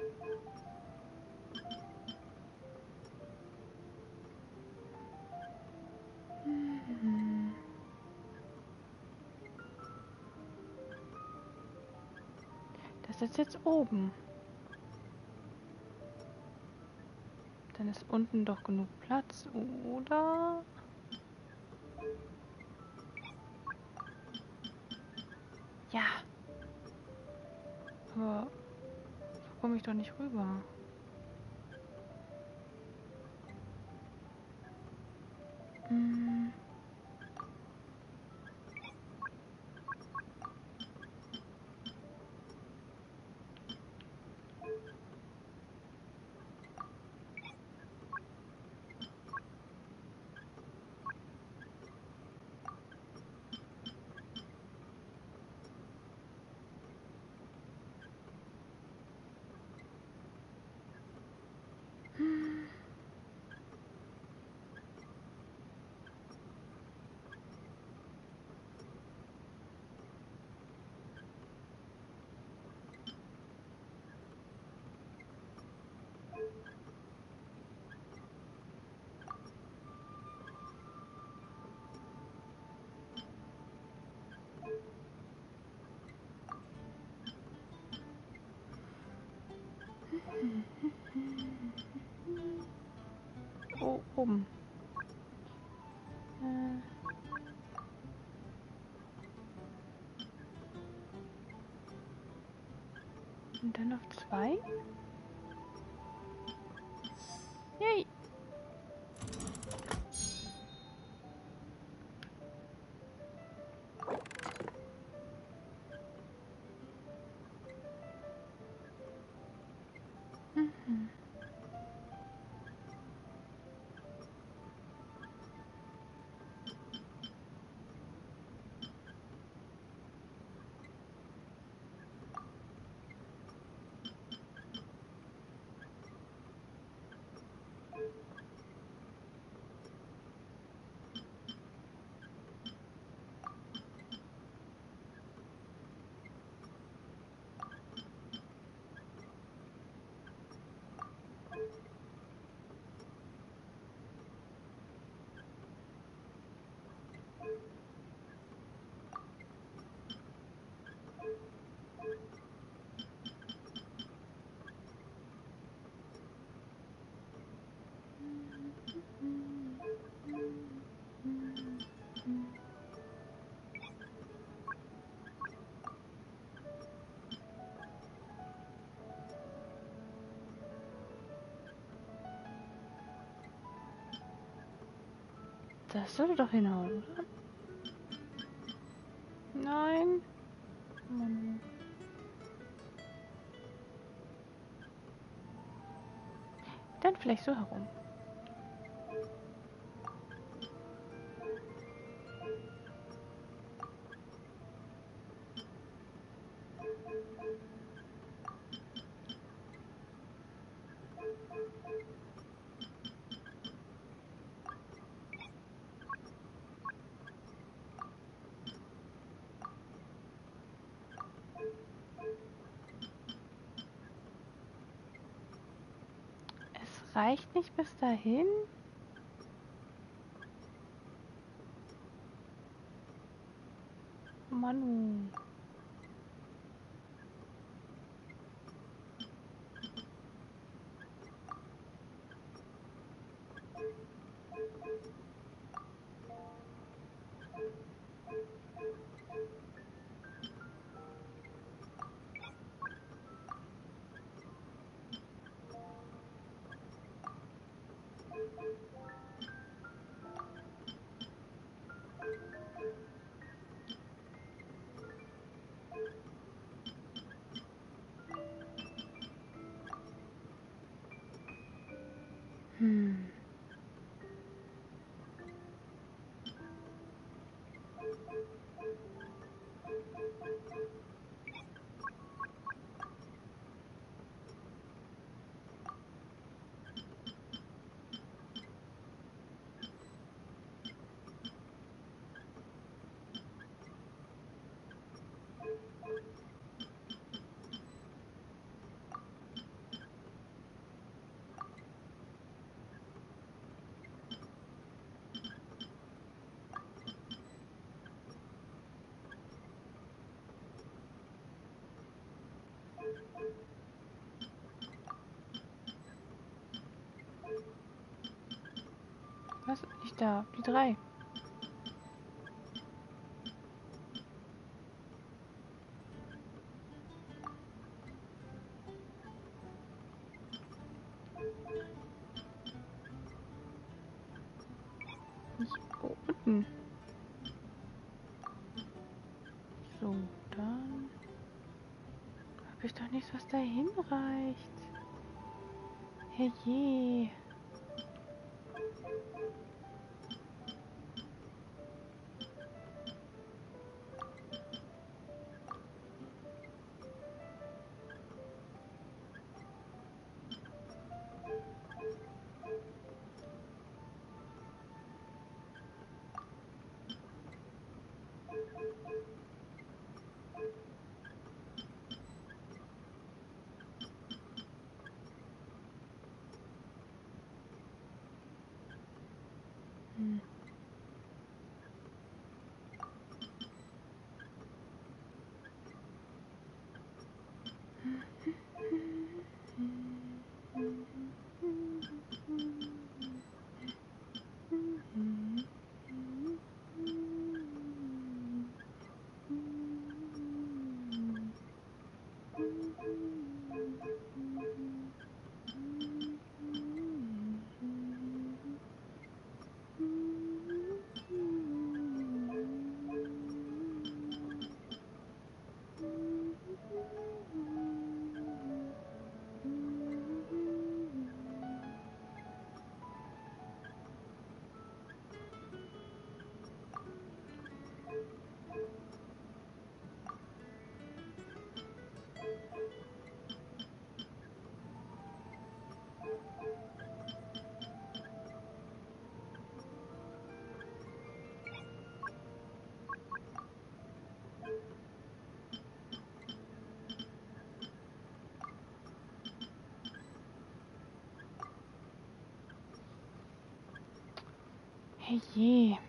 Hm. Das ist jetzt oben. Dann ist unten doch genug Platz, oder? Ja. Aber so komme ich doch nicht rüber. Hm. Oh, oben. Äh. Und dann auf zwei? Yay! Mhm. Das sollte doch hinhauen, oder? Nein. Mann. Dann vielleicht so herum. Es reicht nicht bis dahin. Manu. Da, die drei. Oh, unten. So, dann habe ich doch nichts, was dahin reicht. Herrje. Hm. Herrje.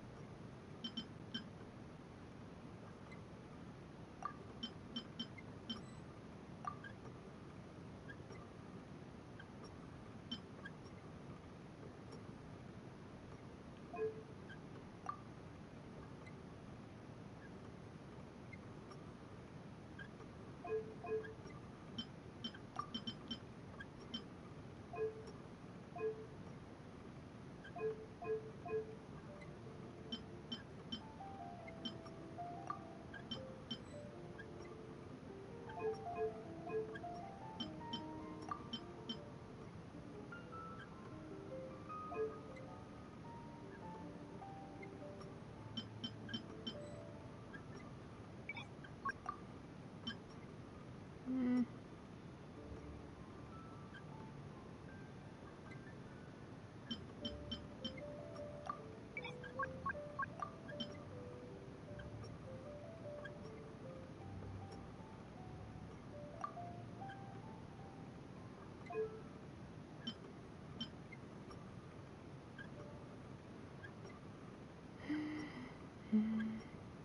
Hm. Hm.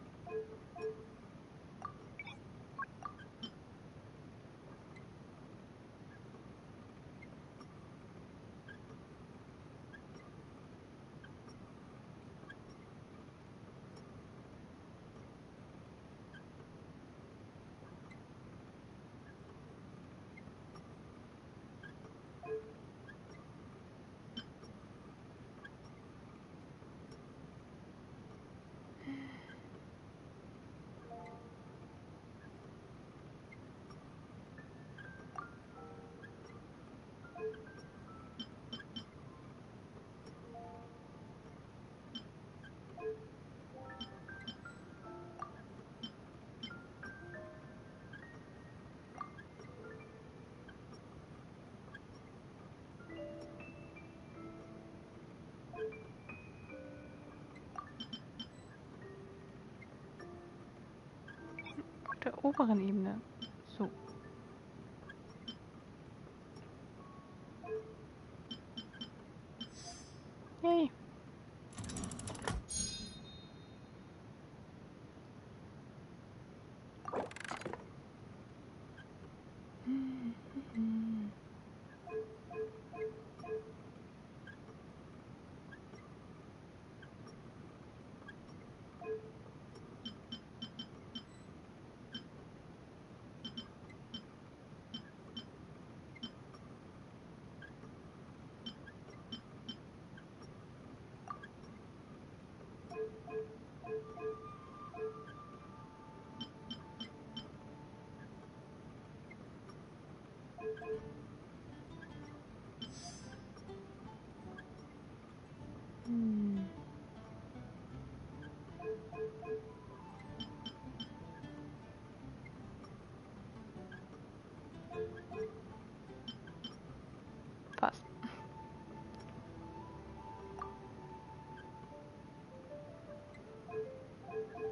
Auf der oberen Ebene. So. Yay. Hm, hm, hm.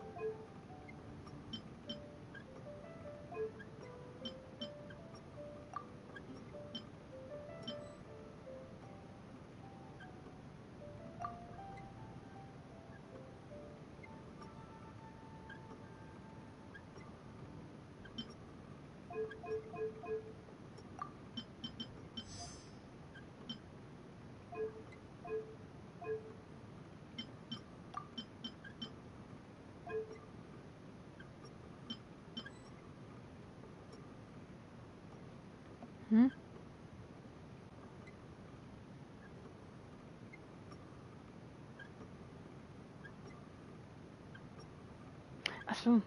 Hm? Ach so.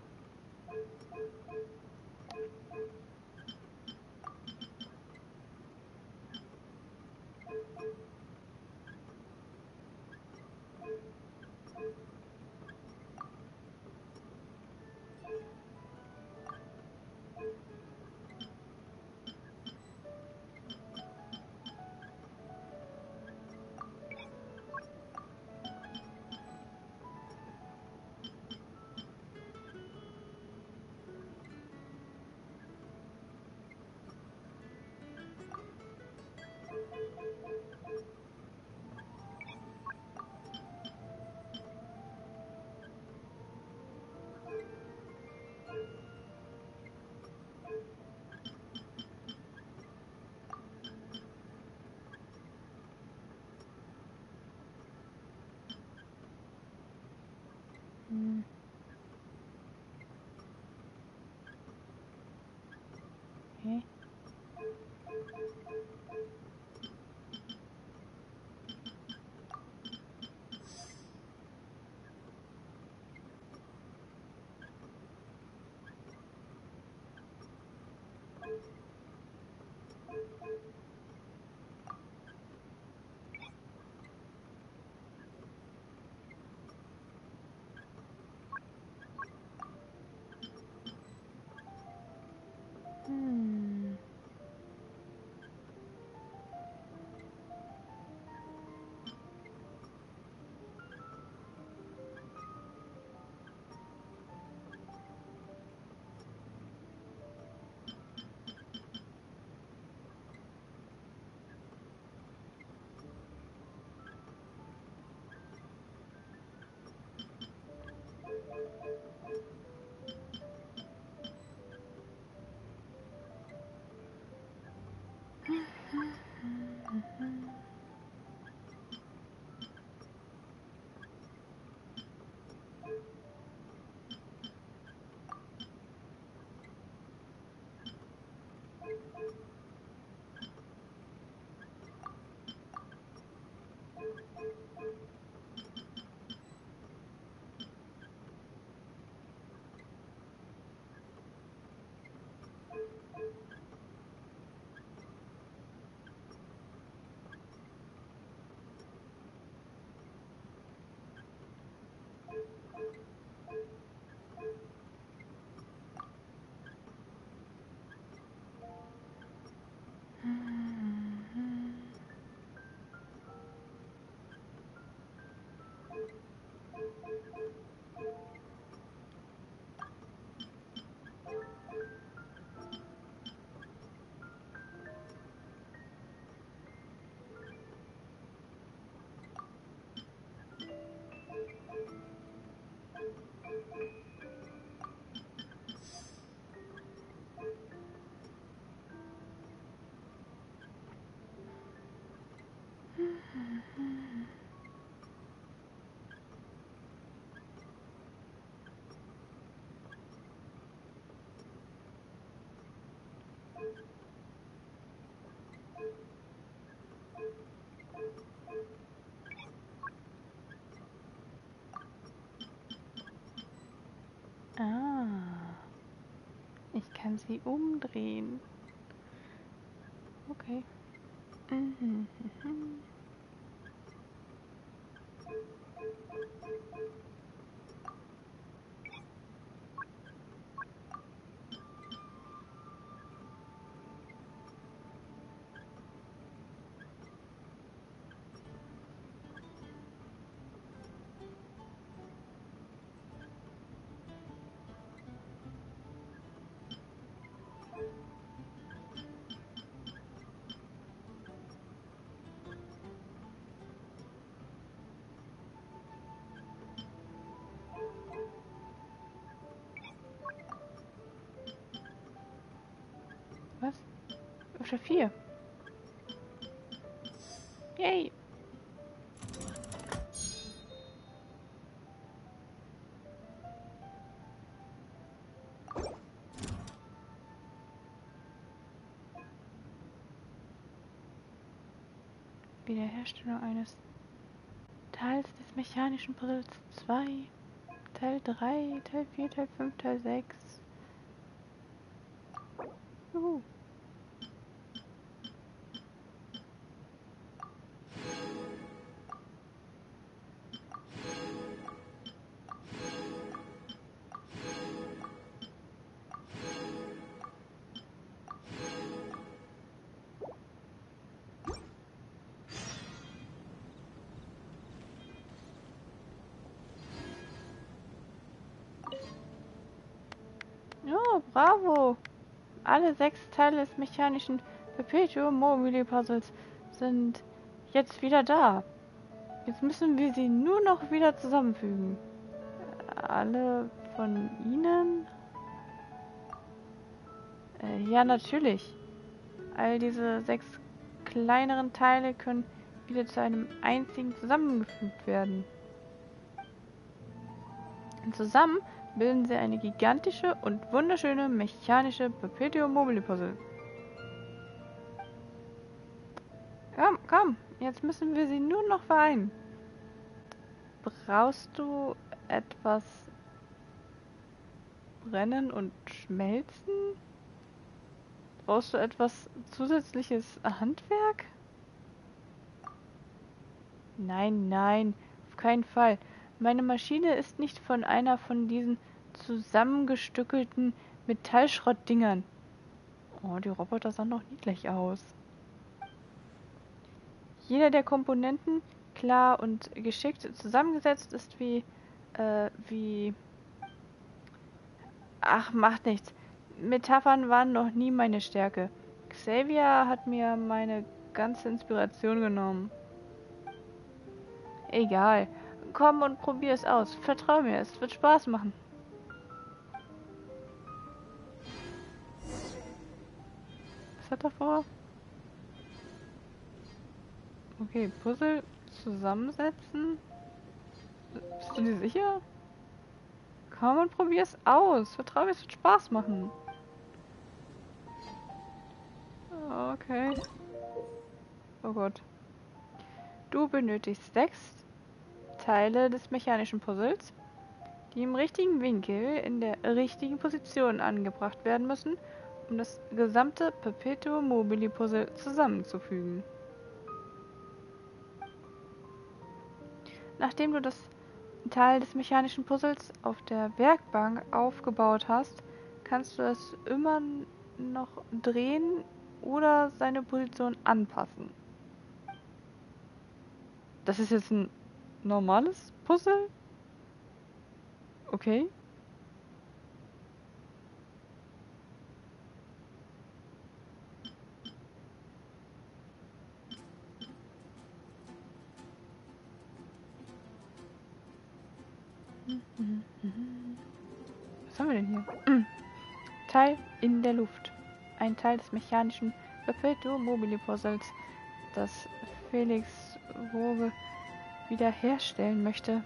Hm. Okay. Hm. Ah, ich kann sie umdrehen. Okay. Mhm. Mhm. Chapter vier. Yay! Wiederherstellung eines Teils des mechanischen Puzzles zwei, Teil drei, Teil vier, Teil fünf, Teil sechs. Juhu. Oh, bravo! Alle sechs Teile des mechanischen Perpetuum mobile Puzzles sind jetzt wieder da. Jetzt müssen wir sie nur noch wieder zusammenfügen. Alle von ihnen? Äh, ja, natürlich. All diese sechs kleineren Teile können wieder zu einem einzigen zusammengefügt werden. Und zusammen bilden sie eine gigantische und wunderschöne mechanische Perpetuum mobile Puzzle. Komm, komm, jetzt müssen wir sie nur noch vereinen. Brauchst du etwas brennen und schmelzen? Brauchst du etwas zusätzliches Handwerk? Nein, nein, auf keinen Fall. Meine Maschine ist nicht von einer von diesen zusammengestückelten Metallschrottdingern. Oh, die Roboter sahen doch niedlich aus. Jeder der Komponenten klar und geschickt zusammengesetzt ist wie, äh, wie... Ach, macht nichts. Metaphern waren noch nie meine Stärke. Xavier hat mir meine ganze Inspiration genommen. Egal. Komm und probier es aus. Vertrau mir, es wird Spaß machen. Was hat er vor? Okay, Puzzle zusammensetzen. Bist du dir sicher? Komm und probier es aus. Vertrau mir, es wird Spaß machen. Okay. Oh Gott. Du benötigst sechs Teile des mechanischen Puzzles, die im richtigen Winkel in der richtigen Position angebracht werden müssen, um das gesamte Perpetuum mobile Puzzle zusammenzufügen. Nachdem du das Teil des mechanischen Puzzles auf der Werkbank aufgebaut hast, kannst du es immer noch drehen oder seine Position anpassen. Das ist jetzt ein normales Puzzle? Okay. Was haben wir denn hier? Teil in der Luft. Ein Teil des mechanischen Perpetuum mobile Puzzles, das Felix Woge wiederherstellen möchte.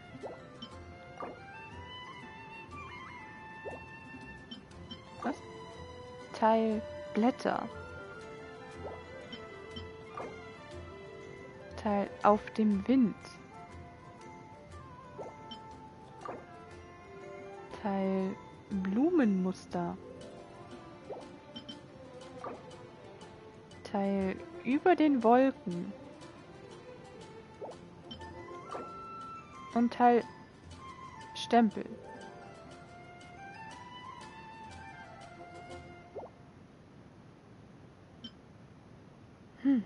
Was? Teil Blätter. Teil auf dem Wind. Teil Blumenmuster. Teil über den Wolken. Und Teil Stempel. Hm.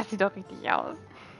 sieht doch richtig aus.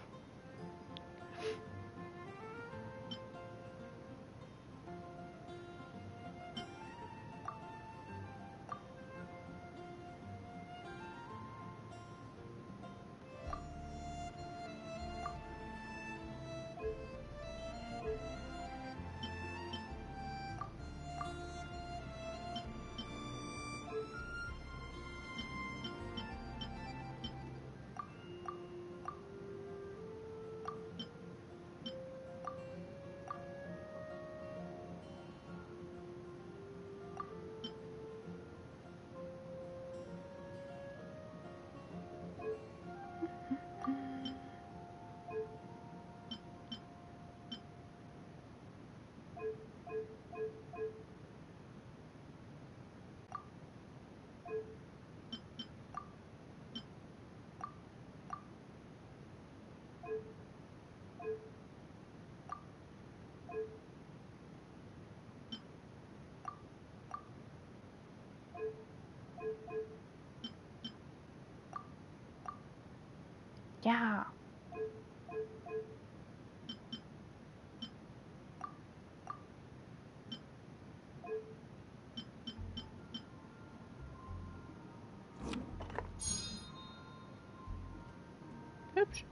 Ja. Hübsch.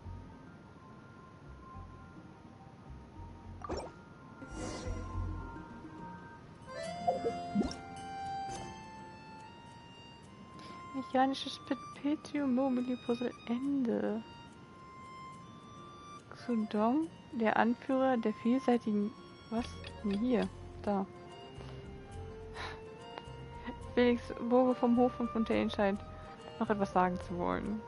Mechanisches Perpetuum mobile Puzzle Ende. Xudong, der Anführer der vielseitigen... Was? Nee, hier. Da. Felix Boge vom Hof von Fontaine scheint noch etwas sagen zu wollen.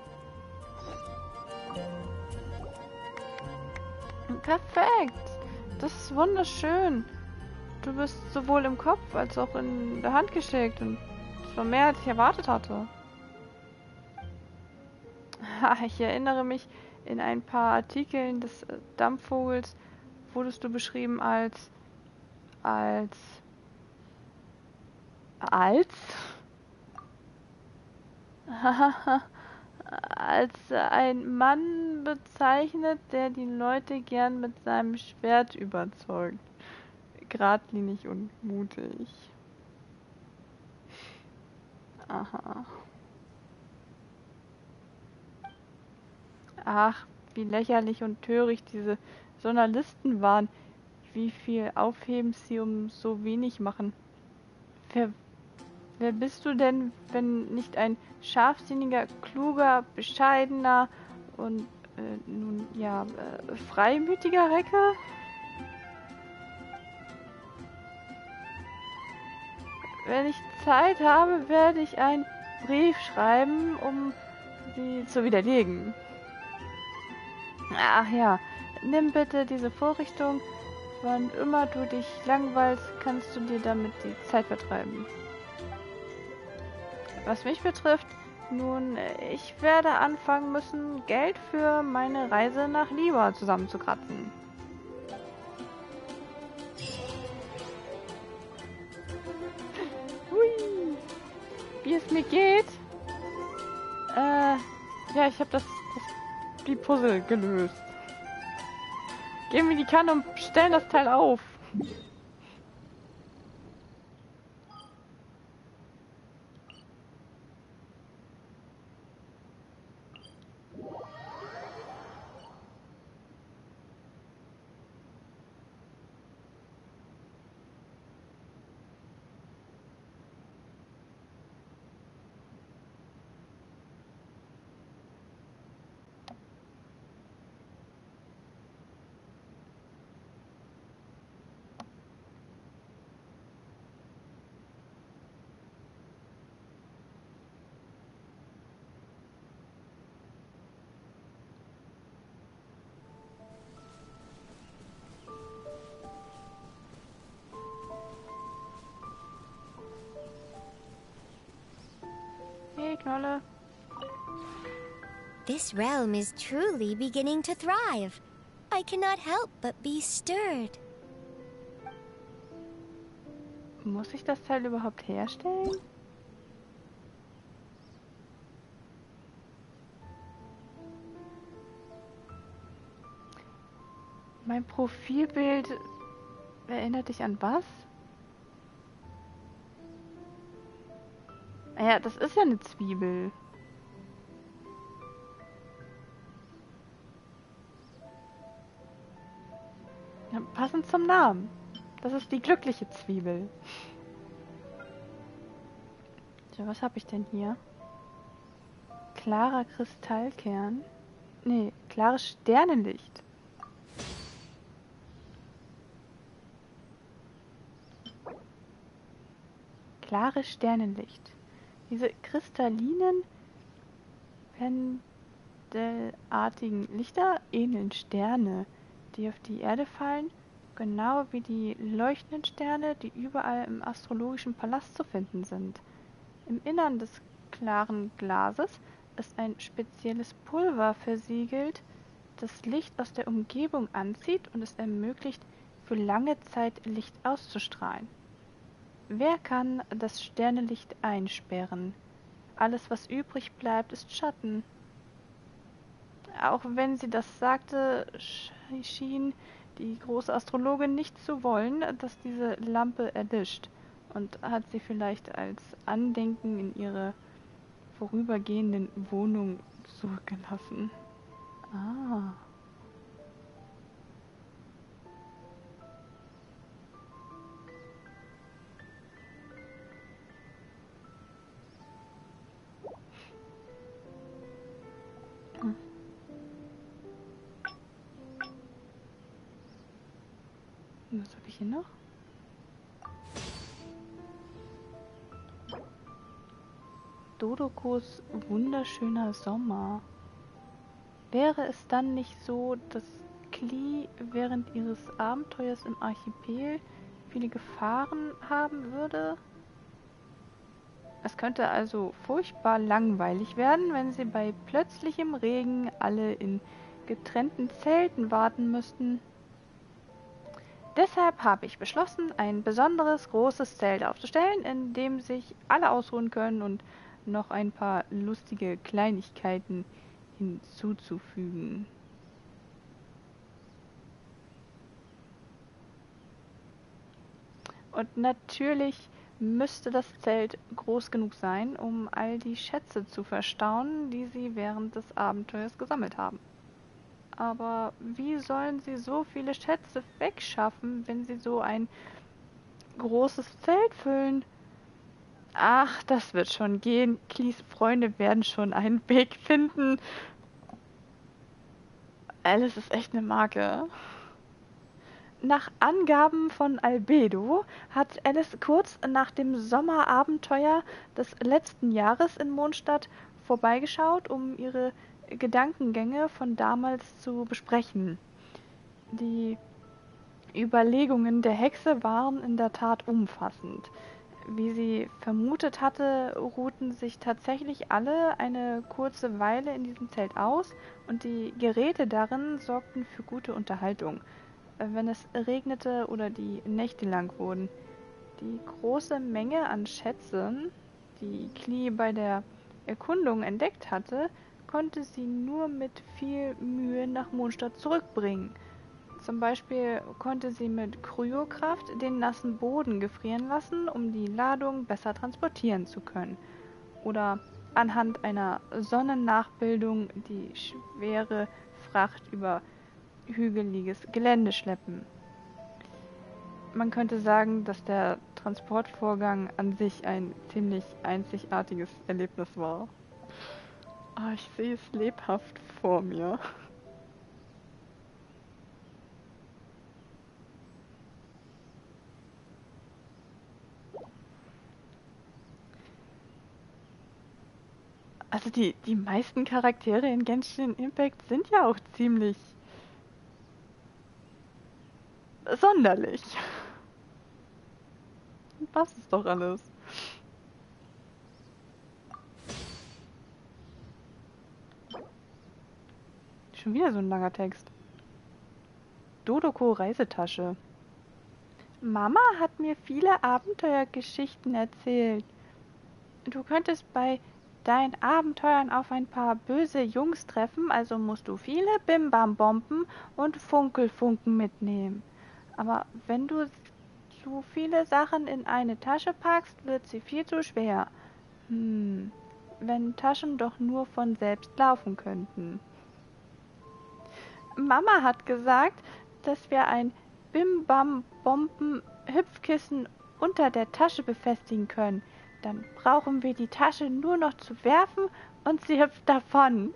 Perfekt! Das ist wunderschön. Du bist sowohl im Kopf als auch in der Hand gesteckt und zwar mehr als ich erwartet hatte. Ich erinnere mich, in ein paar Artikeln des Dampfvogels wurdest du beschrieben als als als als ein Mann bezeichnet, der die Leute gern mit seinem Schwert überzeugt. Geradlinig und mutig. Aha. Ach, wie lächerlich und töricht diese Journalisten waren. Wie viel Aufhebens sie um so wenig machen. Wer, wer bist du denn, wenn nicht ein scharfsinniger, kluger, bescheidener und äh, nun ja, äh, freimütiger Recke? Wenn ich Zeit habe, werde ich einen Brief schreiben, um sie zu widerlegen. Ach ja, nimm bitte diese Vorrichtung. Wann immer du dich langweilst, kannst du dir damit die Zeit vertreiben. Was mich betrifft, nun, ich werde anfangen müssen, Geld für meine Reise nach Liwa zusammenzukratzen. Hui. Wie es mir geht? Äh, ja, ich habe das, das, die Puzzle gelöst. Geben wir die Kanne und stellen das Teil auf. Hey, Knolle. This realm is truly beginning to thrive. I cannot help but be stirred. Muss ich das Teil überhaupt herstellen? Mein Profilbild erinnert dich an was? Ja, das ist ja eine Zwiebel. Ja, passend zum Namen. Das ist die glückliche Zwiebel. So, was habe ich denn hier? Klarer Kristallkern. Nee, klares Sternenlicht. Klares Sternenlicht. Diese kristallinen, pendelartigen Lichter ähneln Sterne, die auf die Erde fallen, genau wie die leuchtenden Sterne, die überall im astrologischen Palast zu finden sind. Im Innern des klaren Glases ist ein spezielles Pulver versiegelt, das Licht aus der Umgebung anzieht und es ermöglicht, für lange Zeit Licht auszustrahlen. Wer kann das Sternenlicht einsperren? Alles, was übrig bleibt, ist Schatten. Auch wenn sie das sagte, schien die große Astrologin nicht zu wollen, dass diese Lampe erlischt, und hat sie vielleicht als Andenken in ihre vorübergehenden Wohnung zurückgelassen. Ah. Hm. Was habe ich hier noch? Dodokos wunderschöner Sommer. Wäre es dann nicht so, dass Klee während ihres Abenteuers im Archipel viele Gefahren haben würde? Es könnte also furchtbar langweilig werden, wenn sie bei plötzlichem Regen alle in getrennten Zelten warten müssten. Deshalb habe ich beschlossen, ein besonderes großes Zelt aufzustellen, in dem sich alle ausruhen können und noch ein paar lustige Kleinigkeiten hinzuzufügen. Und natürlich müsste das Zelt groß genug sein, um all die Schätze zu verstauen, die sie während des Abenteuers gesammelt haben. Aber wie sollen sie so viele Schätze wegschaffen, wenn sie so ein großes Zelt füllen? Ach, das wird schon gehen. Klees Freunde werden schon einen Weg finden. Alice ist echt eine Marke. Nach Angaben von Albedo hat Alice kurz nach dem Sommerabenteuer des letzten Jahres in Mondstadt vorbeigeschaut, um ihre Gedankengänge von damals zu besprechen. Die Überlegungen der Hexe waren in der Tat umfassend. Wie sie vermutet hatte, ruhten sich tatsächlich alle eine kurze Weile in diesem Zelt aus und die Geräte darin sorgten für gute Unterhaltung, wenn es regnete oder die Nächte lang wurden. Die große Menge an Schätzen, die Klee bei der Erkundung entdeckt hatte, konnte sie nur mit viel Mühe nach Mondstadt zurückbringen. Zum Beispiel konnte sie mit Kryokraft den nassen Boden gefrieren lassen, um die Ladung besser transportieren zu können. Oder anhand einer Sonnennachbildung die schwere Fracht über hügeliges Gelände schleppen. Man könnte sagen, dass der Transportvorgang an sich ein ziemlich einzigartiges Erlebnis war. Oh, ich sehe es lebhaft vor mir. Also die, die meisten Charaktere in Genshin Impact sind ja auch ziemlich sonderlich. Passt es doch alles. Schon wieder so ein langer Text. Dodoko Reisetasche. Mama hat mir viele Abenteuergeschichten erzählt. Du könntest bei deinen Abenteuern auf ein paar böse Jungs treffen, also musst du viele Bimbam-Bomben und Funkelfunken mitnehmen. Aber wenn du zu viele Sachen in eine Tasche packst, wird sie viel zu schwer. Hm, wenn Taschen doch nur von selbst laufen könnten. Mama hat gesagt, dass wir ein Bim-Bam-Bomben-Hüpfkissen unter der Tasche befestigen können. Dann brauchen wir die Tasche nur noch zu werfen und sie hüpft davon.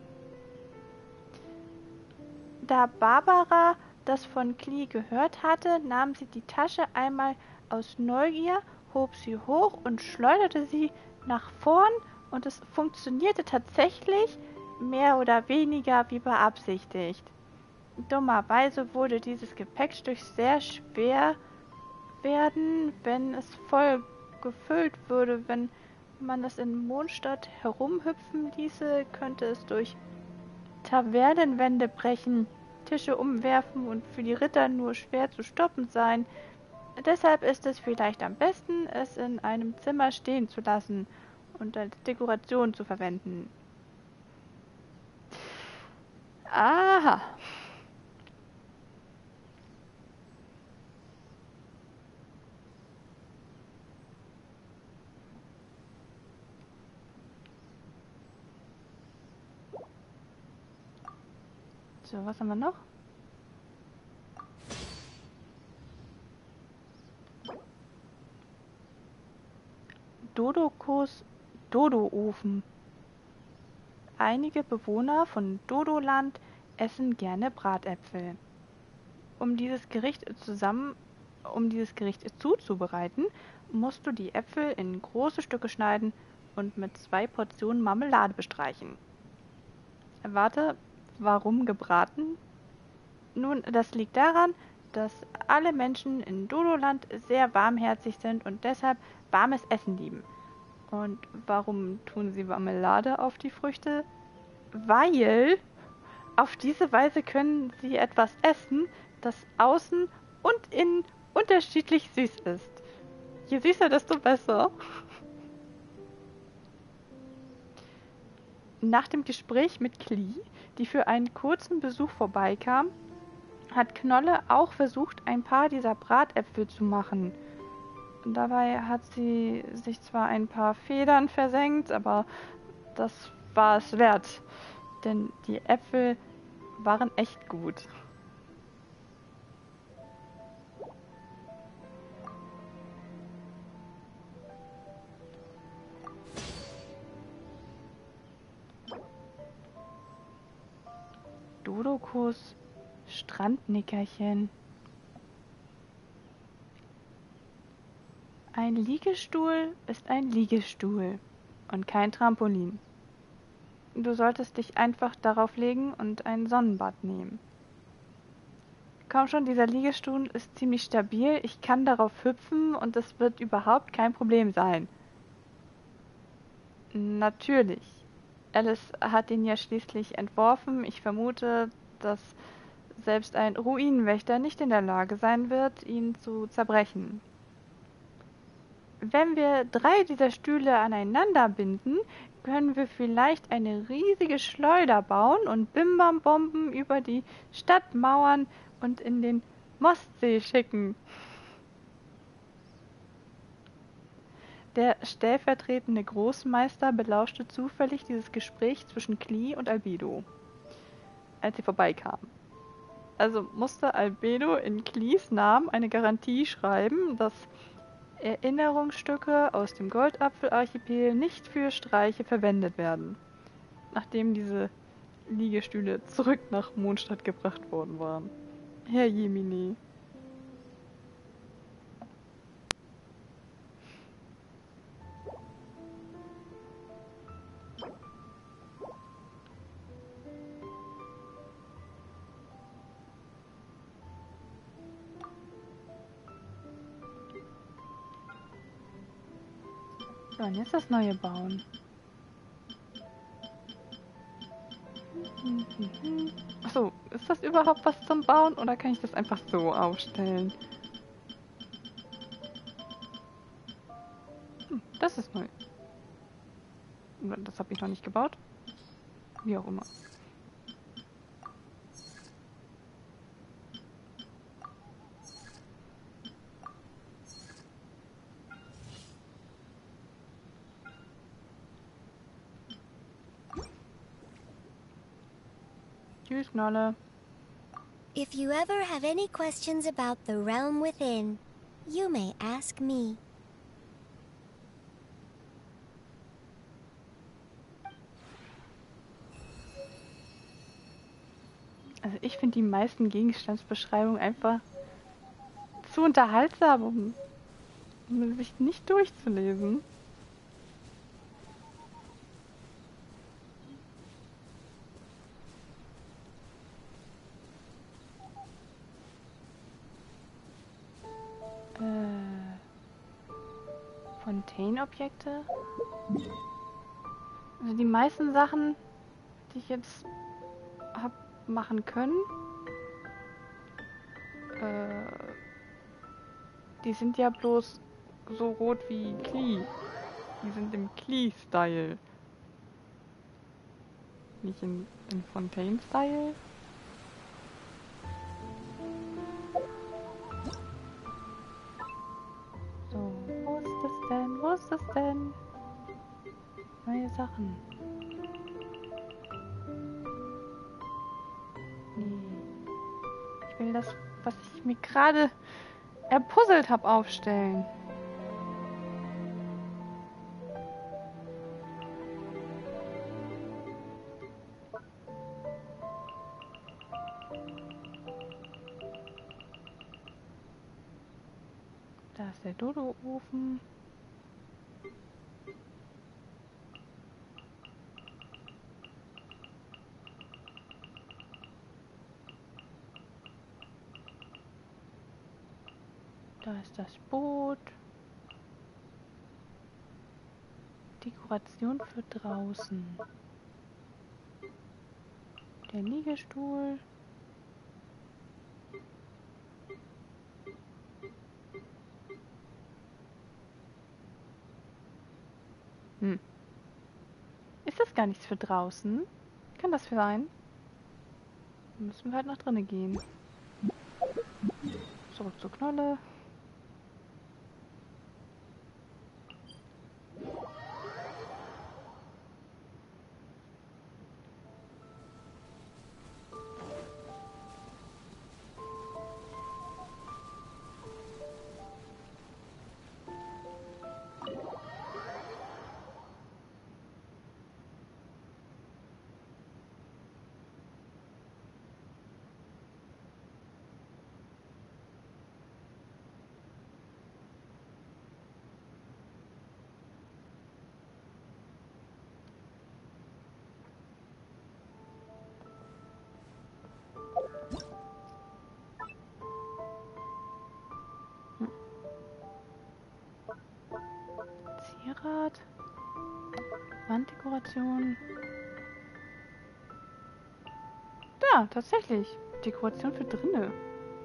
Da Barbara das von Klee gehört hatte, nahm sie die Tasche einmal aus Neugier, hob sie hoch und schleuderte sie nach vorn und es funktionierte tatsächlich mehr oder weniger wie beabsichtigt. Dummerweise wurde dieses Gepäckstück sehr schwer werden, wenn es voll gefüllt würde. Wenn man es in Mondstadt herumhüpfen ließe, könnte es durch Tavernenwände brechen, Tische umwerfen und für die Ritter nur schwer zu stoppen sein. Deshalb ist es vielleicht am besten, es in einem Zimmer stehen zu lassen und als Dekoration zu verwenden. Aha. So, was haben wir noch? Dodokos Dodo-Ofen. Einige Bewohner von Dodoland essen gerne Bratäpfel. Um dieses Gericht zusammen, um dieses Gericht zuzubereiten, musst du die Äpfel in große Stücke schneiden und mit zwei Portionen Marmelade bestreichen. Warte, warum gebraten? Nun, das liegt daran, dass alle Menschen in Dodoland sehr warmherzig sind und deshalb warmes Essen lieben. Und warum tun sie Marmelade auf die Früchte? Weil auf diese Weise können sie etwas essen, das außen und innen unterschiedlich süß ist. Je süßer, desto besser. Nach dem Gespräch mit Klee, die für einen kurzen Besuch vorbeikam, hat Knolle auch versucht, ein paar dieser Bratäpfel zu machen. Dabei hat sie sich zwar ein paar Federn versenkt, aber das war es wert, denn die Äpfel waren echt gut. Dodokos Strandnickerchen. Ein Liegestuhl ist ein Liegestuhl und kein Trampolin. Du solltest dich einfach darauf legen und ein Sonnenbad nehmen. Komm schon, dieser Liegestuhl ist ziemlich stabil, ich kann darauf hüpfen und es wird überhaupt kein Problem sein. Natürlich. Alice hat ihn ja schließlich entworfen. Ich vermute, dass selbst ein Ruinenwächter nicht in der Lage sein wird, ihn zu zerbrechen. Wenn wir drei dieser Stühle aneinander binden, können wir vielleicht eine riesige Schleuder bauen und Bimbam-Bomben über die Stadtmauern und in den Mostsee schicken. Der stellvertretende Großmeister belauschte zufällig dieses Gespräch zwischen Klee und Albedo, als sie vorbeikamen. Also musste Albedo in Klees Namen eine Garantie schreiben, dass Erinnerungsstücke aus dem Goldapfel-Archipel nicht für Streiche verwendet werden, nachdem diese Liegestühle zurück nach Mondstadt gebracht worden waren. Herr Jemine. So, und jetzt das neue bauen. Achso, ist das überhaupt was zum Bauen oder kann ich das einfach so aufstellen? Hm, das ist neu. Das habe ich noch nicht gebaut. Wie auch immer. Tschüss, Nolle. If you ever have any questions about the realm within, you may ask me. Also ich finde die meisten Gegenstandsbeschreibungen einfach zu unterhaltsam, um, um sich nicht durchzulesen. Äh, Fontaine-Objekte? Also die meisten Sachen, die ich jetzt hab machen können, äh, die sind ja bloß so rot wie Klee. Die sind im Klee-Style. Nicht in, in Fontaine-Style. So, wo ist das denn? Wo ist das denn? Neue Sachen. Nee. Ich will das, was ich mir gerade erpuzzelt habe, aufstellen. Da ist der Dodo-Ofen. Da ist das Boot. Dekoration für draußen. Der Liegestuhl. Hm. Ist das gar nichts für draußen? Kann das sein? Dann müssen wir halt nach drinnen gehen. Zurück zur Knolle. Zierat. Wanddekoration. Da, tatsächlich. Dekoration für drinne.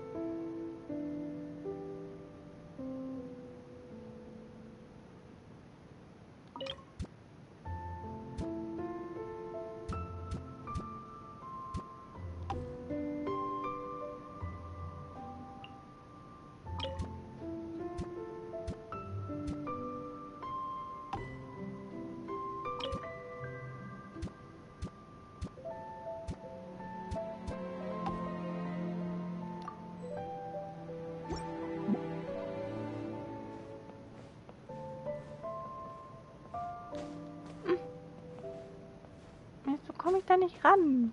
Wieso komme ich da nicht ran?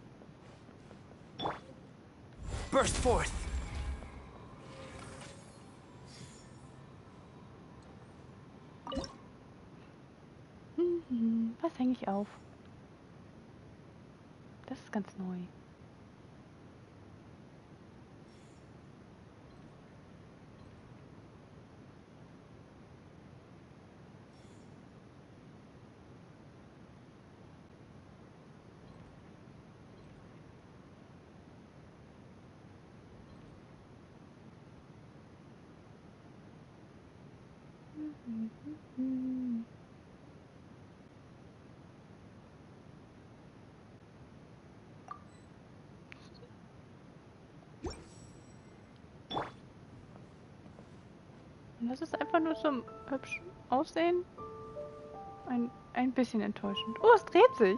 Burst forth. Hm, was hänge ich auf? Das ist ganz neu. Und das ist einfach nur zum hübsch aussehen. Ein, ein bisschen enttäuschend. Oh, es dreht sich.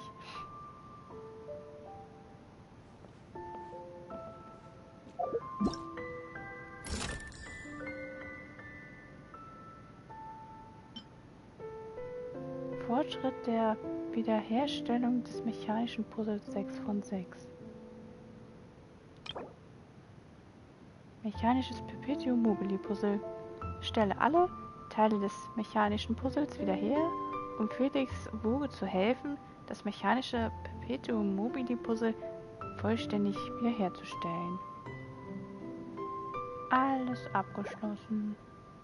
Fortschritt der Wiederherstellung des mechanischen Puzzles sechs von sechs. Mechanisches Perpetuum mobile Puzzle. Stelle alle Teile des mechanischen Puzzles wieder her, um Felix Woge zu helfen, das mechanische Perpetuum mobile Puzzle vollständig wiederherzustellen. Alles abgeschlossen.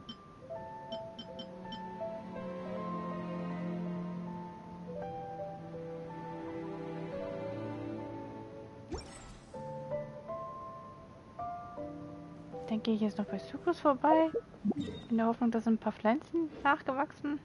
Dann gehe ich jetzt noch bei Sucrus vorbei, in der Hoffnung, dass ein paar Pflanzen nachgewachsen.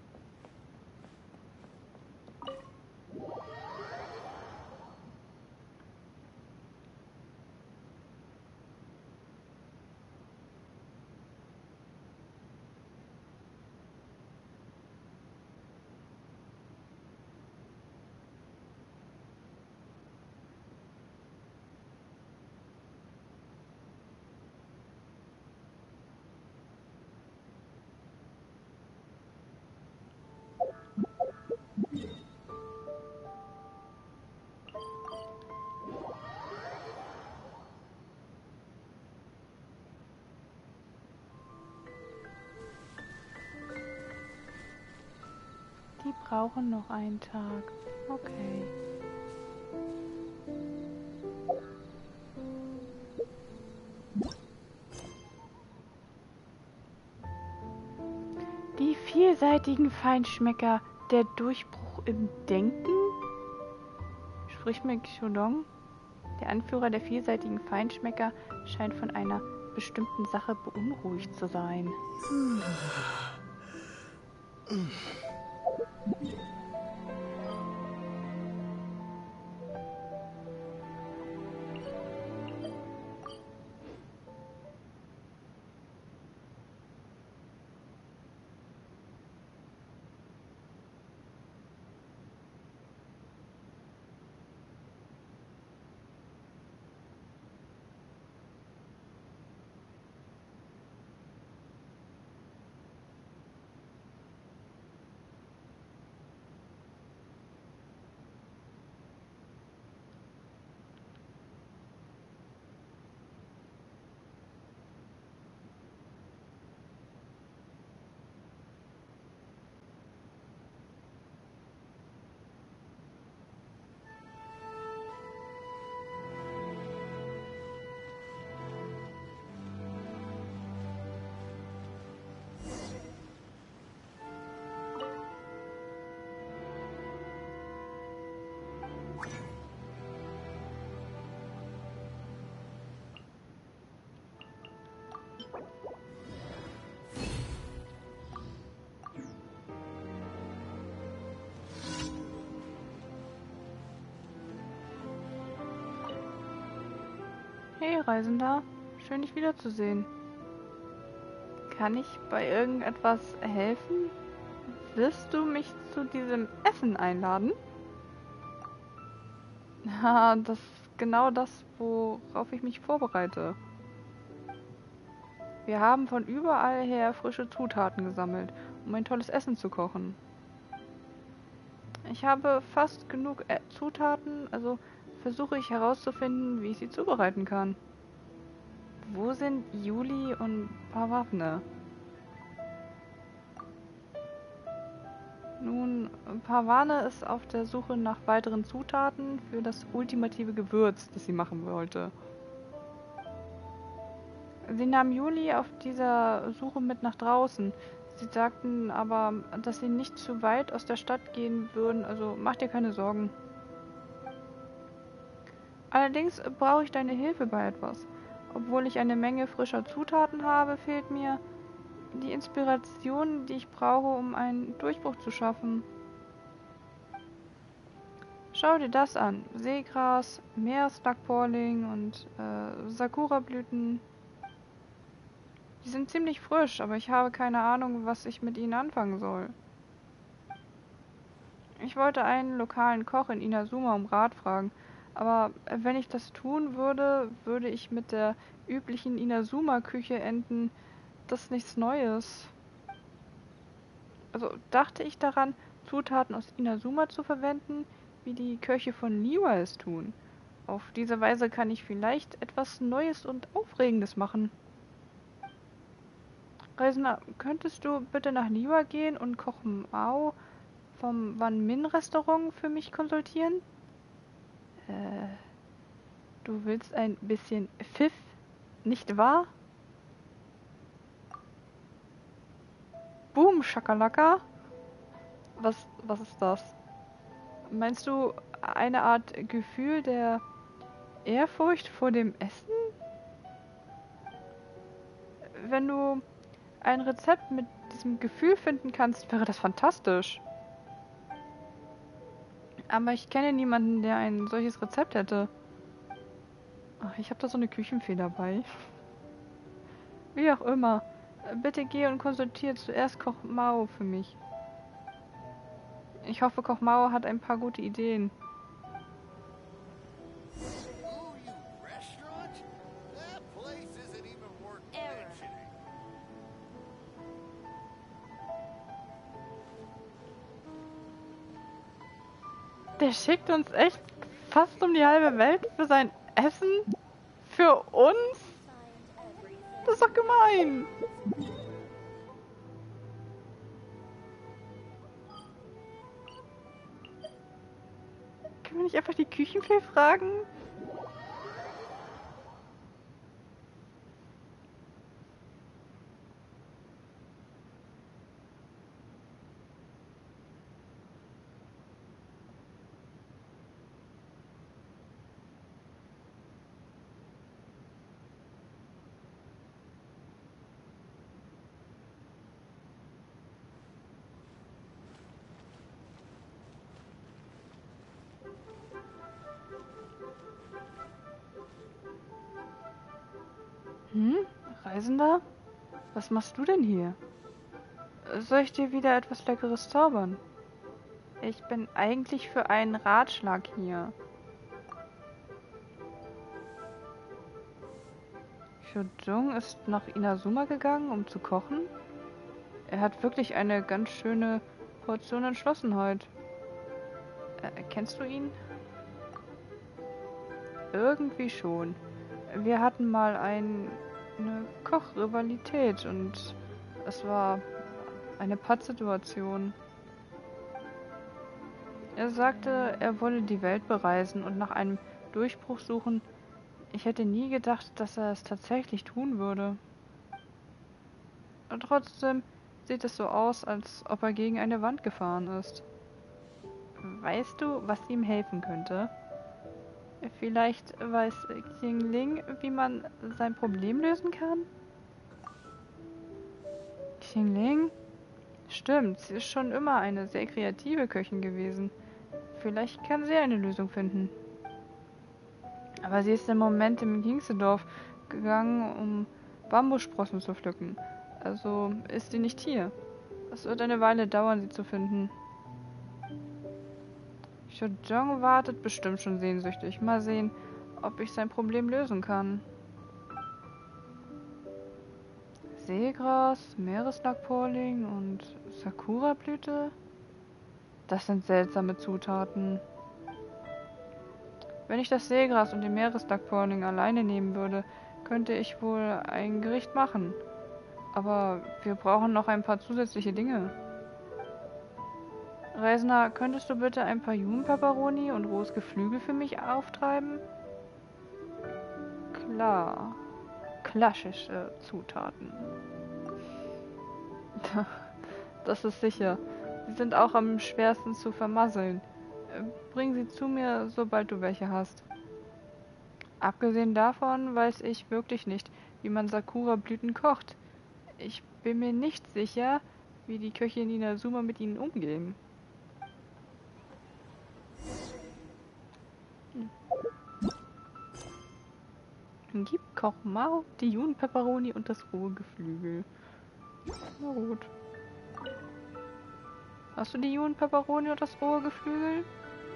Die brauchen noch einen Tag. Okay. Die vielseitigen Feinschmecker, der Durchbruch im Denken? Spricht mir Xulong? Der Anführer der vielseitigen Feinschmecker scheint von einer bestimmten Sache beunruhigt zu sein. Hey Reisender, schön dich wiederzusehen. Kann ich bei irgendetwas helfen? Willst du mich zu diesem Essen einladen? Ja, das ist genau das, worauf ich mich vorbereite. Wir haben von überall her frische Zutaten gesammelt, um ein tolles Essen zu kochen. Ich habe fast genug äh, Zutaten, also versuche ich herauszufinden, wie ich sie zubereiten kann. Wo sind Juli und Pavavne? Nun, Pavane ist auf der Suche nach weiteren Zutaten für das ultimative Gewürz, das sie machen wollte. Sie nahm Juli auf dieser Suche mit nach draußen. Sie sagten aber, dass sie nicht zu weit aus der Stadt gehen würden, also mach dir keine Sorgen. Allerdings brauche ich deine Hilfe bei etwas. Obwohl ich eine Menge frischer Zutaten habe, fehlt mir die Inspiration, die ich brauche, um einen Durchbruch zu schaffen. Schau dir das an. Seegras, Meeresduckpolling und äh, Sakura-Blüten. Die sind ziemlich frisch, aber ich habe keine Ahnung, was ich mit ihnen anfangen soll. Ich wollte einen lokalen Koch in Inazuma um Rat fragen, aber wenn ich das tun würde, würde ich mit der üblichen Inazuma-Küche enden. Das ist nichts Neues. Also dachte ich daran, Zutaten aus Inazuma zu verwenden, wie die Köche von Niwa es tun. Auf diese Weise kann ich vielleicht etwas Neues und Aufregendes machen. Reisender, könntest du bitte nach Niwa gehen und Koch Mao vom Wan Min Restaurant für mich konsultieren? Äh, du willst ein bisschen Pfiff, nicht wahr? Boom, Schakalaka. Was, was ist das? Meinst du eine Art Gefühl der Ehrfurcht vor dem Essen? Wenn du ein Rezept mit diesem Gefühl finden kannst, wäre das fantastisch. Aber ich kenne niemanden, der ein solches Rezept hätte. Ach, ich habe da so eine Küchenfee dabei. Wie auch immer. Bitte geh und konsultiere zuerst Koch Mao für mich. Ich hoffe, Koch Mao hat ein paar gute Ideen. Der schickt uns echt fast um die halbe Welt für sein Essen? Für uns? Das ist doch gemein. Können wir nicht einfach die Küchenfee fragen? Hm? Reisender? Was machst du denn hier? Soll ich dir wieder etwas Leckeres zaubern? Ich bin eigentlich für einen Ratschlag hier. Hyojung ist nach Inazuma gegangen, um zu kochen? Er hat wirklich eine ganz schöne Portion Entschlossenheit. Äh, kennst du ihn? Irgendwie schon. Wir hatten mal ein, eine Kochrivalität und es war eine Pattsituation. Er sagte, er wolle die Welt bereisen und nach einem Durchbruch suchen. Ich hätte nie gedacht, dass er es tatsächlich tun würde. Und trotzdem sieht es so aus, als ob er gegen eine Wand gefahren ist. Weißt du, was ihm helfen könnte? Vielleicht weiß Xingling, wie man sein Problem lösen kann? Xingling? Stimmt, sie ist schon immer eine sehr kreative Köchin gewesen. Vielleicht kann sie eine Lösung finden. Aber sie ist im Moment im Hingstedorf gegangen, um Bambussprossen zu pflücken. Also ist sie nicht hier. Es wird eine Weile dauern, sie zu finden. Hyojung wartet bestimmt schon sehnsüchtig. Mal sehen, ob ich sein Problem lösen kann. Seegras, Meereslackporling und Sakura-Blüte? Das sind seltsame Zutaten. Wenn ich das Seegras und den Meereslackporling alleine nehmen würde, könnte ich wohl ein Gericht machen. Aber wir brauchen noch ein paar zusätzliche Dinge. Reisender, könntest du bitte ein paar Judenpeperoni und rohes Geflügel für mich auftreiben? Klar. Klassische Zutaten. Das ist sicher. Sie sind auch am schwersten zu vermasseln. Bring sie zu mir, sobald du welche hast. Abgesehen davon weiß ich wirklich nicht, wie man Sakura-Blüten kocht. Ich bin mir nicht sicher, wie die Köche in Inazuma mit ihnen umgehen. Gib Koch Mao, die Jun-Pepperoni und das rohe Geflügel. Na gut. Hast du die Jun-Pepperoni und das rohe Geflügel?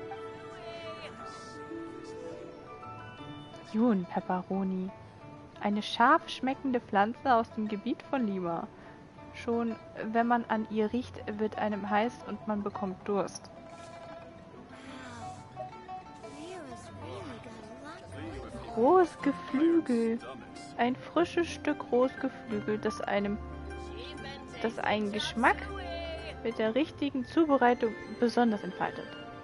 Jun-Pepperoni. Eine scharf schmeckende Pflanze aus dem Gebiet von Lima. Schon wenn man an ihr riecht, wird einem heiß und man bekommt Durst. Rohes Geflügel. Ein frisches Stück rohes Geflügel, das einem, das einen Geschmack mit der richtigen Zubereitung besonders entfaltet.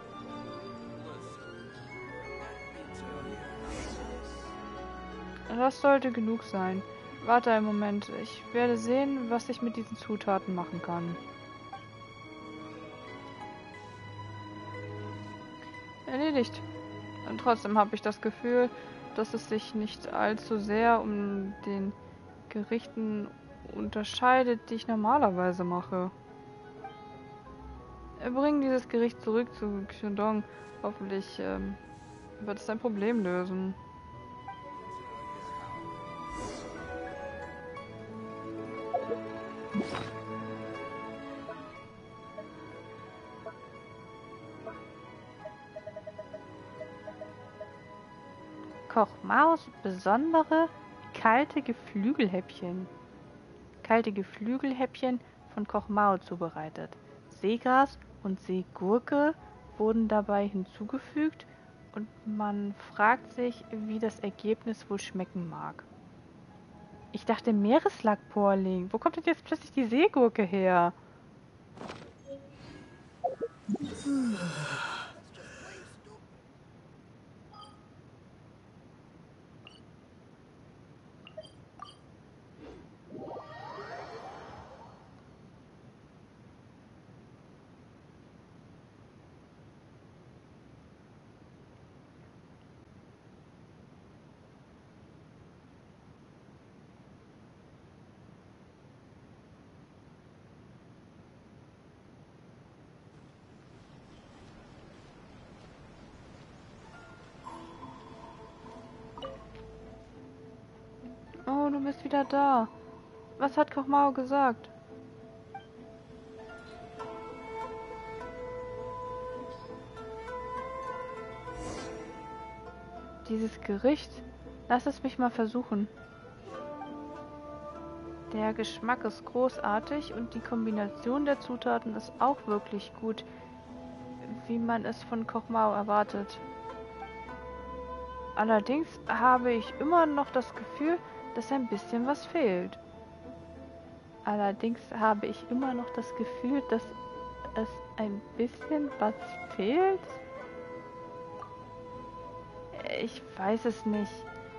Das sollte genug sein. Warte einen Moment, ich werde sehen, was ich mit diesen Zutaten machen kann. Erledigt. Und trotzdem habe ich das Gefühl, dass es sich nicht allzu sehr um den Gerichten unterscheidet, die ich normalerweise mache. Bring dieses Gericht zurück zu Xindong. Hoffentlich ähm, wird es ein Problem lösen. Koch Maos besondere kalte Geflügelhäppchen. Kalte Geflügelhäppchen von Koch Mao zubereitet. Seegras und Seegurke wurden dabei hinzugefügt und man fragt sich, wie das Ergebnis wohl schmecken mag. Ich dachte Meereslackporling. Wo kommt denn jetzt plötzlich die Seegurke her? Oh, du bist wieder da. Was hat Koch Mao gesagt? Dieses Gericht? Lass es mich mal versuchen. Der Geschmack ist großartig und die Kombination der Zutaten ist auch wirklich gut, wie man es von Koch Mao erwartet. Allerdings habe ich immer noch das Gefühl, dass ein bisschen was fehlt. Allerdings habe ich immer noch das Gefühl, dass es ein bisschen was fehlt. Ich weiß es nicht.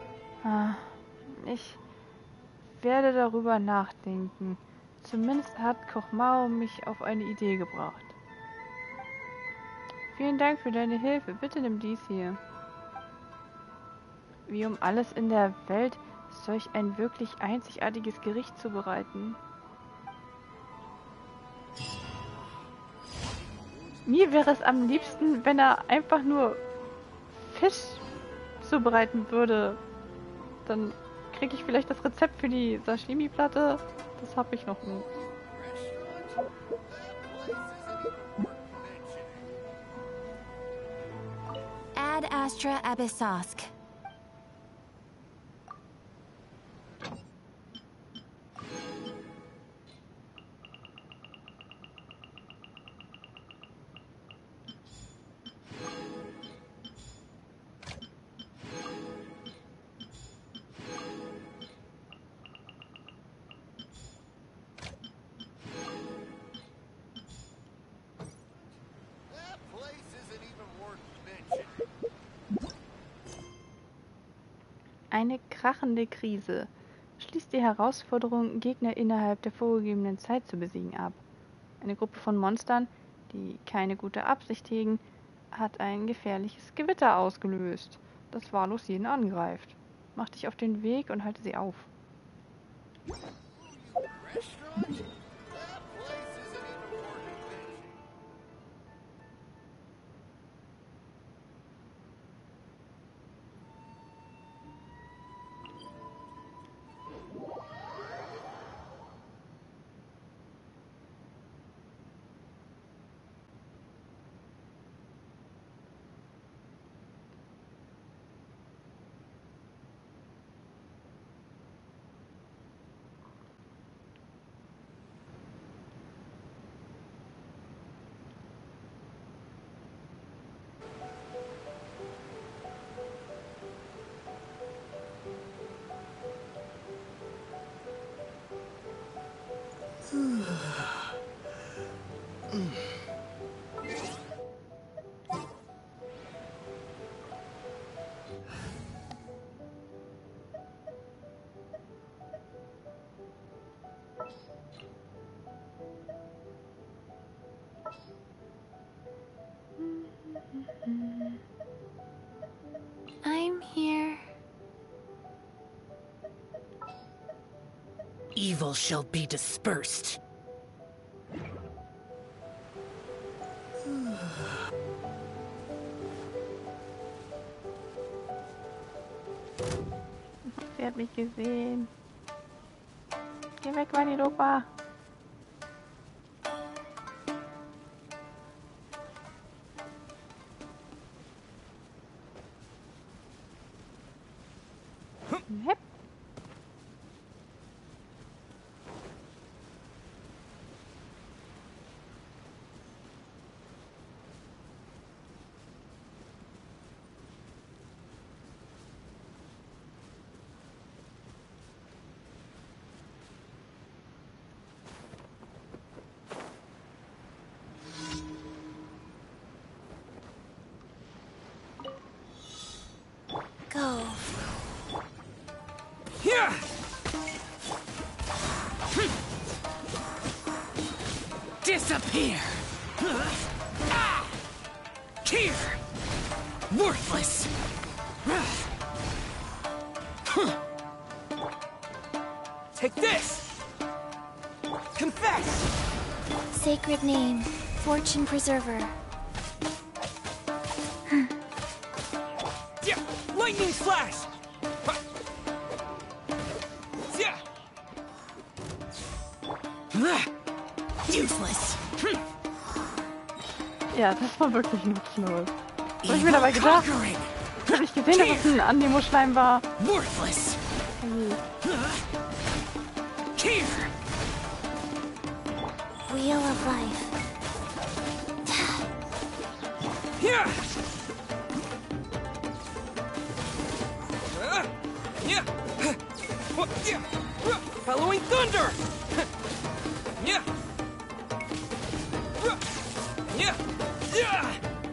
Ich werde darüber nachdenken. Zumindest hat Koch Mao mich auf eine Idee gebracht. Vielen Dank für deine Hilfe. Bitte nimm dies hier. Wie um alles in der Welt solch ein wirklich einzigartiges Gericht zubereiten? Mir wäre es am liebsten, wenn er einfach nur Fisch zubereiten würde. Dann kriege ich vielleicht das Rezept für die Sashimi-Platte. Das habe ich noch nicht. Ad Astra Abyssosque. Eine krachende Krise schließt die Herausforderung, Gegner innerhalb der vorgegebenen Zeit zu besiegen, ab. Eine Gruppe von Monstern, die keine gute Absicht hegen, hat ein gefährliches Gewitter ausgelöst, das wahllos jeden angreift. Mach dich auf den Weg und halte sie auf. evil shall be dispersed. Sie hat mich gesehen. Geh weg, Vanidopa. Hep. Go. Here! Disappear! Ah! Here! Worthless! Take this! Confess! Sacred name, Fortune Preserver. Yeah! Lightning flash! Yeah! Useless! Ja, das war wirklich nutzlos. Was hab ich mir dabei gedacht? Conquering! Ich hab nicht gesehen, dass es ein Animo-Schleim war. Worthless! Here! Wheel of Life. Here! Uh, yeah! What? Yeah! Uh, Following thunder! Yeah! Uh, yeah! Yeah!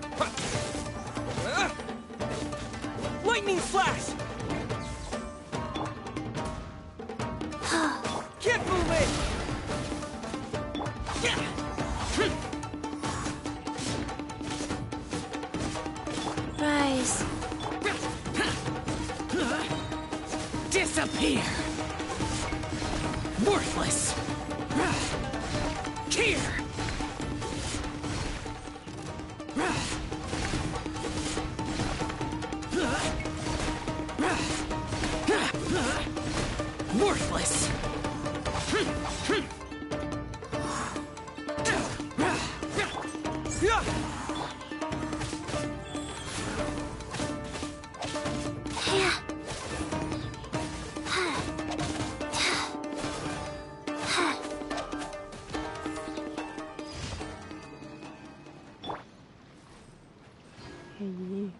Uh, Lightning flash! Can't move it! Rise. Disappear! Worthless! Here! Worthless! Yeah! Hey.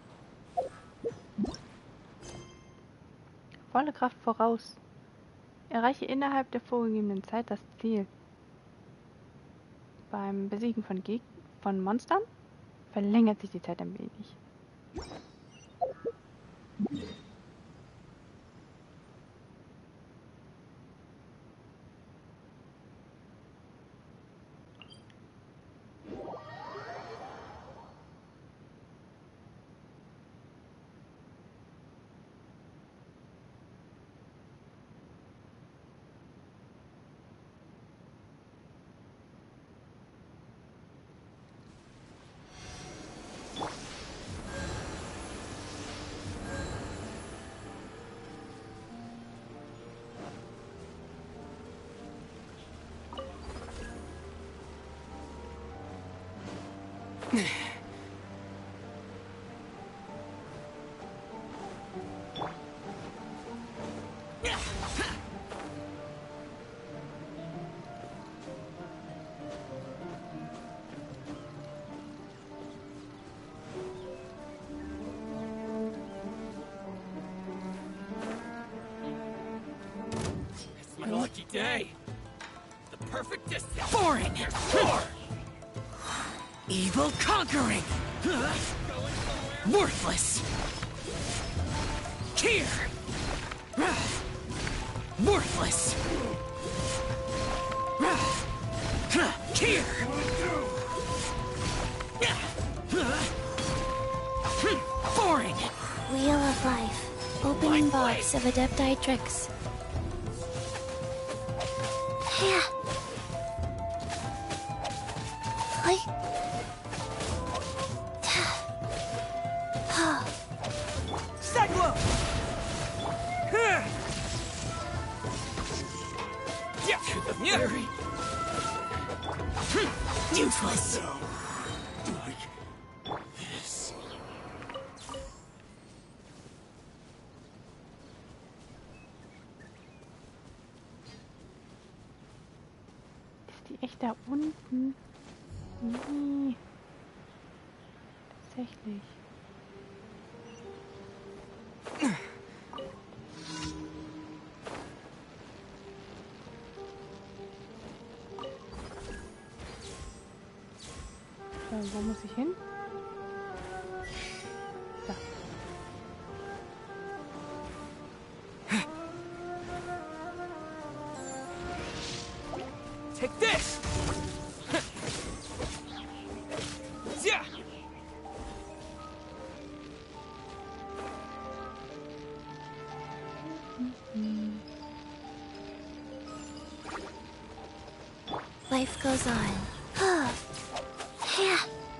Volle Kraft voraus. Erreiche innerhalb der vorgegebenen Zeit das Ziel. Beim Besiegen von Geg von Monstern verlängert sich die Zeit ein wenig. It's my lucky day. The perfect distance. Foreign! Evil conquering! Worthless! Here! Worthless! Here! Foreign! Wheel of Life. Opening box of Adepti tricks. Yeah. Hi. Cyclone! Huh. Yeah, To the yeah. ferry. Hmm. Useless. Like this. Ist die echt da unten? Nee. Tatsächlich. So, wo muss ich hin? Da. Take this! Yeah! Life goes on. Yeah.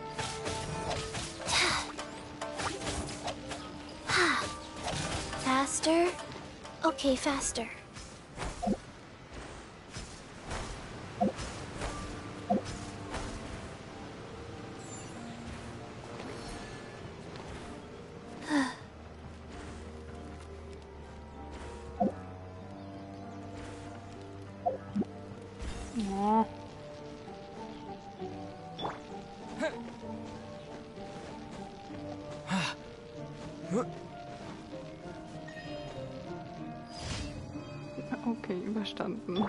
Faster? Okay, faster. Ja. Okay, überstanden.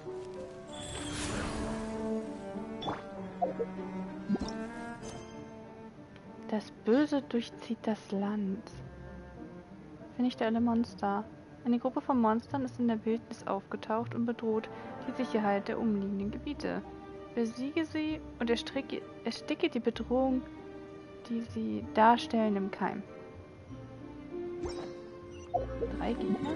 Das Böse durchzieht das Land. Vernichte alle Monster. Eine Gruppe von Monstern ist in der Wildnis aufgetaucht und bedroht die Sicherheit der umliegenden Gebiete. Besiege sie und ersticke, ersticke die Bedrohung, die sie darstellen, im Keim. Drei Gegner?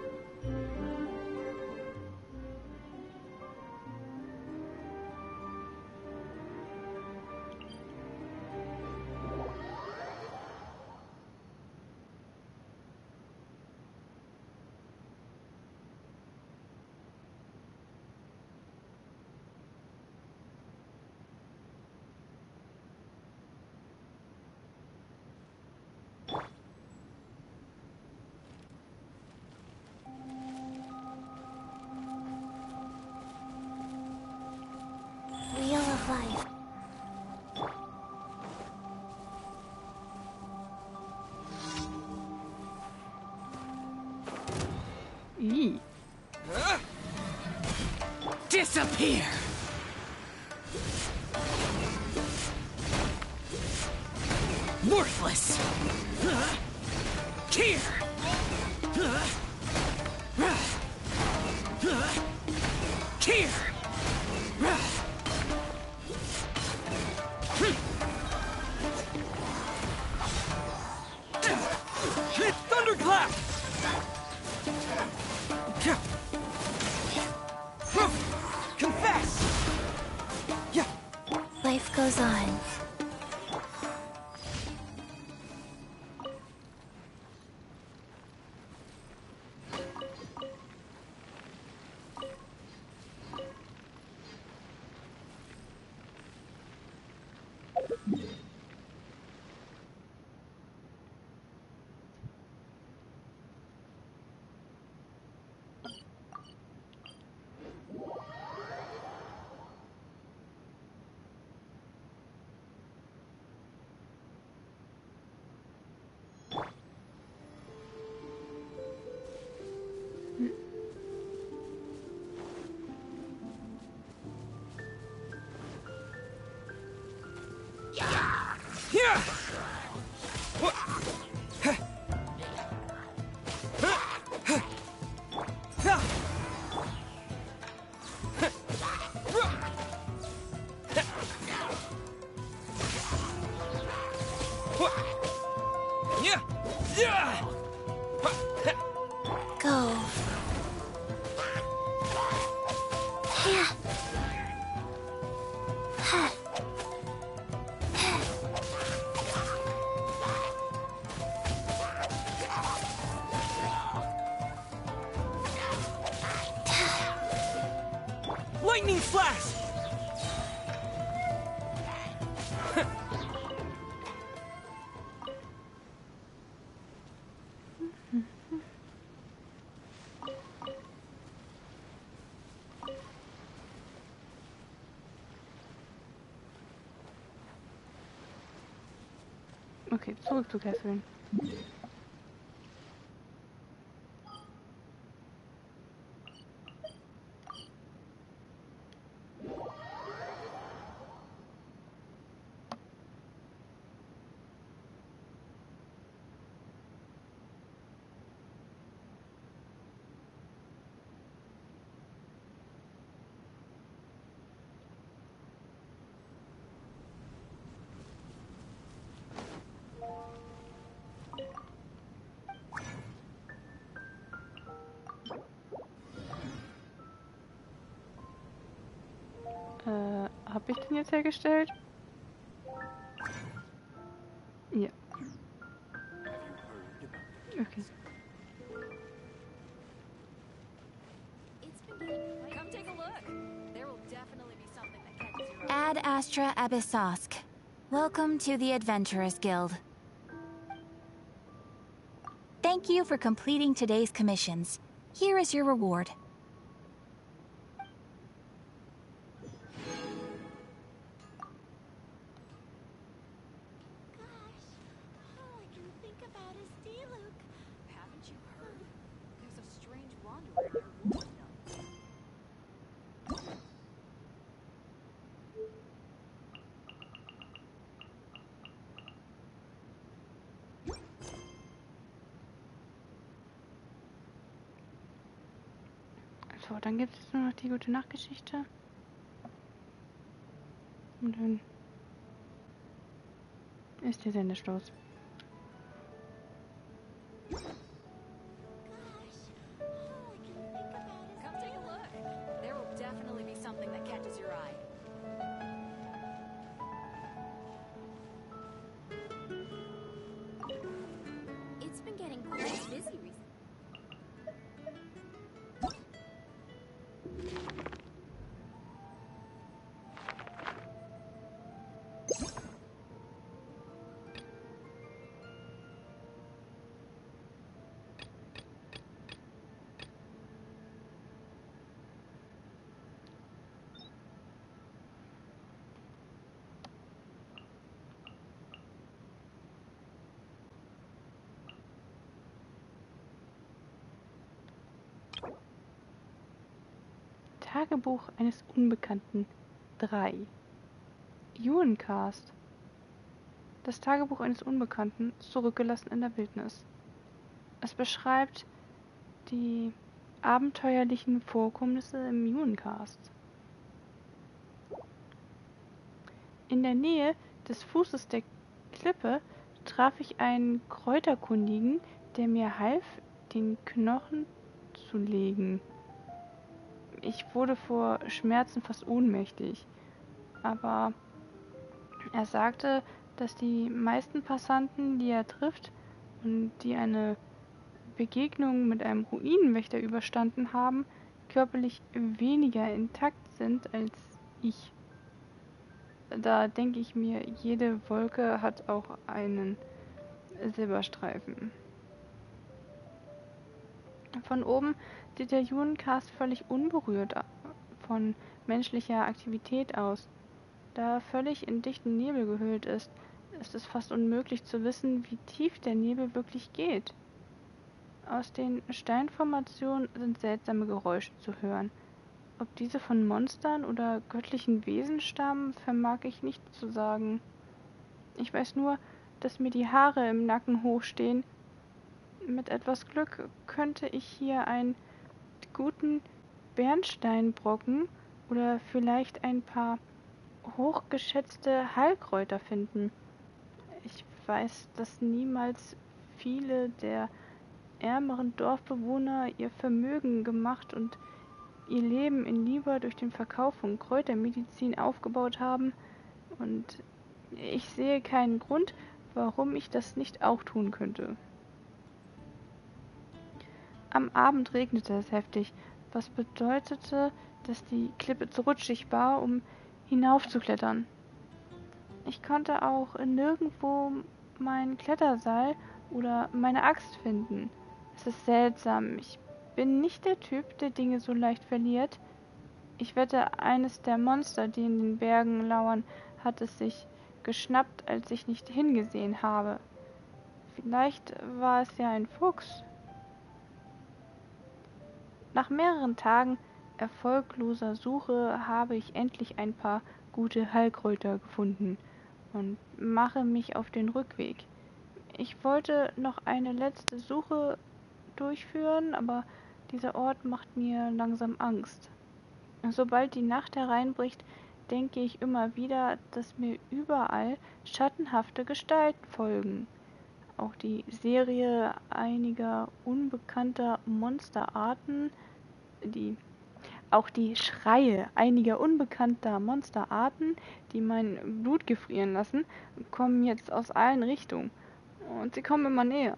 Wheel of Life. Ih. Disappear! Worthless! Here! Here! Thunderclap! Confess! Life goes on. Here! Go. Lightning flash! Okay, zurück zu Catherine. Äh, hab ich den jetzt hergestellt? Ja. Okay. Come take a look. There will definitely be something that catches your eye. Ad Astra Abyssosk. Welcome to the Adventurers Guild. Thank you for completing today's commissions. Here is your reward. Gosh, all I can think about is Diluc. Haven't you heard? There's a strange wanderer near Wolfstone. So, dann gibt es nur noch die gute Nachtgeschichte. Und dann ist der Sendestoß. Gosh, all I can think about is Come take a look. There will definitely be something that catches your eye. It's been getting quite busy recently. Tagebuch eines Unbekannten drei. Ewencast. Das Tagebuch eines Unbekannten, zurückgelassen in der Wildnis. Es beschreibt die abenteuerlichen Vorkommnisse im Ewencast. In der Nähe des Fußes der Klippe traf ich einen Kräuterkundigen, der mir half, den Knochen zu legen. Ich wurde vor Schmerzen fast ohnmächtig, aber er sagte, dass die meisten Passanten, die er trifft und die eine Begegnung mit einem Ruinenwächter überstanden haben, körperlich weniger intakt sind als ich. Da denke ich mir, jede Wolke hat auch einen Silberstreifen. Von oben sieht der Ewencast völlig unberührt von menschlicher Aktivität aus. Da er völlig in dichten Nebel gehüllt ist, ist es fast unmöglich zu wissen, wie tief der Nebel wirklich geht. Aus den Steinformationen sind seltsame Geräusche zu hören. Ob diese von Monstern oder göttlichen Wesen stammen, vermag ich nicht zu sagen. Ich weiß nur, dass mir die Haare im Nacken hochstehen. Mit etwas Glück könnte ich hier einen guten Bernsteinbrocken oder vielleicht ein paar hochgeschätzte Heilkräuter finden. Ich weiß, dass niemals viele der ärmeren Dorfbewohner ihr Vermögen gemacht und ihr Leben in Liebe durch den Verkauf von Kräutermedizin aufgebaut haben, und ich sehe keinen Grund, warum ich das nicht auch tun könnte. Am Abend regnete es heftig, was bedeutete, dass die Klippe zu rutschig war, um hinaufzuklettern. Ich konnte auch nirgendwo mein Kletterseil oder meine Axt finden. Es ist seltsam. Ich bin nicht der Typ, der Dinge so leicht verliert. Ich wette, eines der Monster, die in den Bergen lauern, hat es sich geschnappt, als ich nicht hingesehen habe. Vielleicht war es ja ein Fuchs. Nach mehreren Tagen erfolgloser Suche habe ich endlich ein paar gute Heilkräuter gefunden und mache mich auf den Rückweg. Ich wollte noch eine letzte Suche durchführen, aber dieser Ort macht mir langsam Angst. Sobald die Nacht hereinbricht, denke ich immer wieder, dass mir überall schattenhafte Gestalten folgen. Auch die Serie einiger unbekannter Monsterarten, die auch die Schreie einiger unbekannter Monsterarten, die mein Blut gefrieren lassen, kommen jetzt aus allen Richtungen. Und sie kommen immer näher.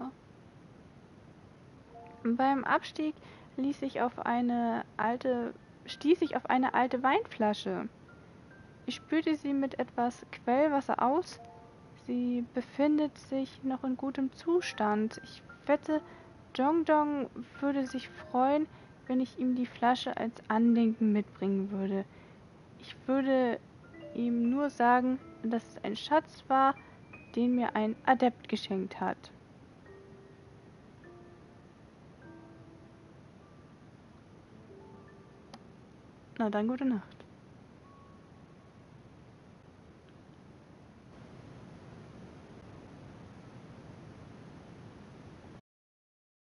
Beim Abstieg ließ ich auf eine alte, stieß ich auf eine alte Weinflasche. Ich spülte sie mit etwas Quellwasser aus. Sie befindet sich noch in gutem Zustand. Ich wette, Jong Jong würde sich freuen, wenn ich ihm die Flasche als Andenken mitbringen würde. Ich würde ihm nur sagen, dass es ein Schatz war, den mir ein Adept geschenkt hat. Na dann, gute Nacht.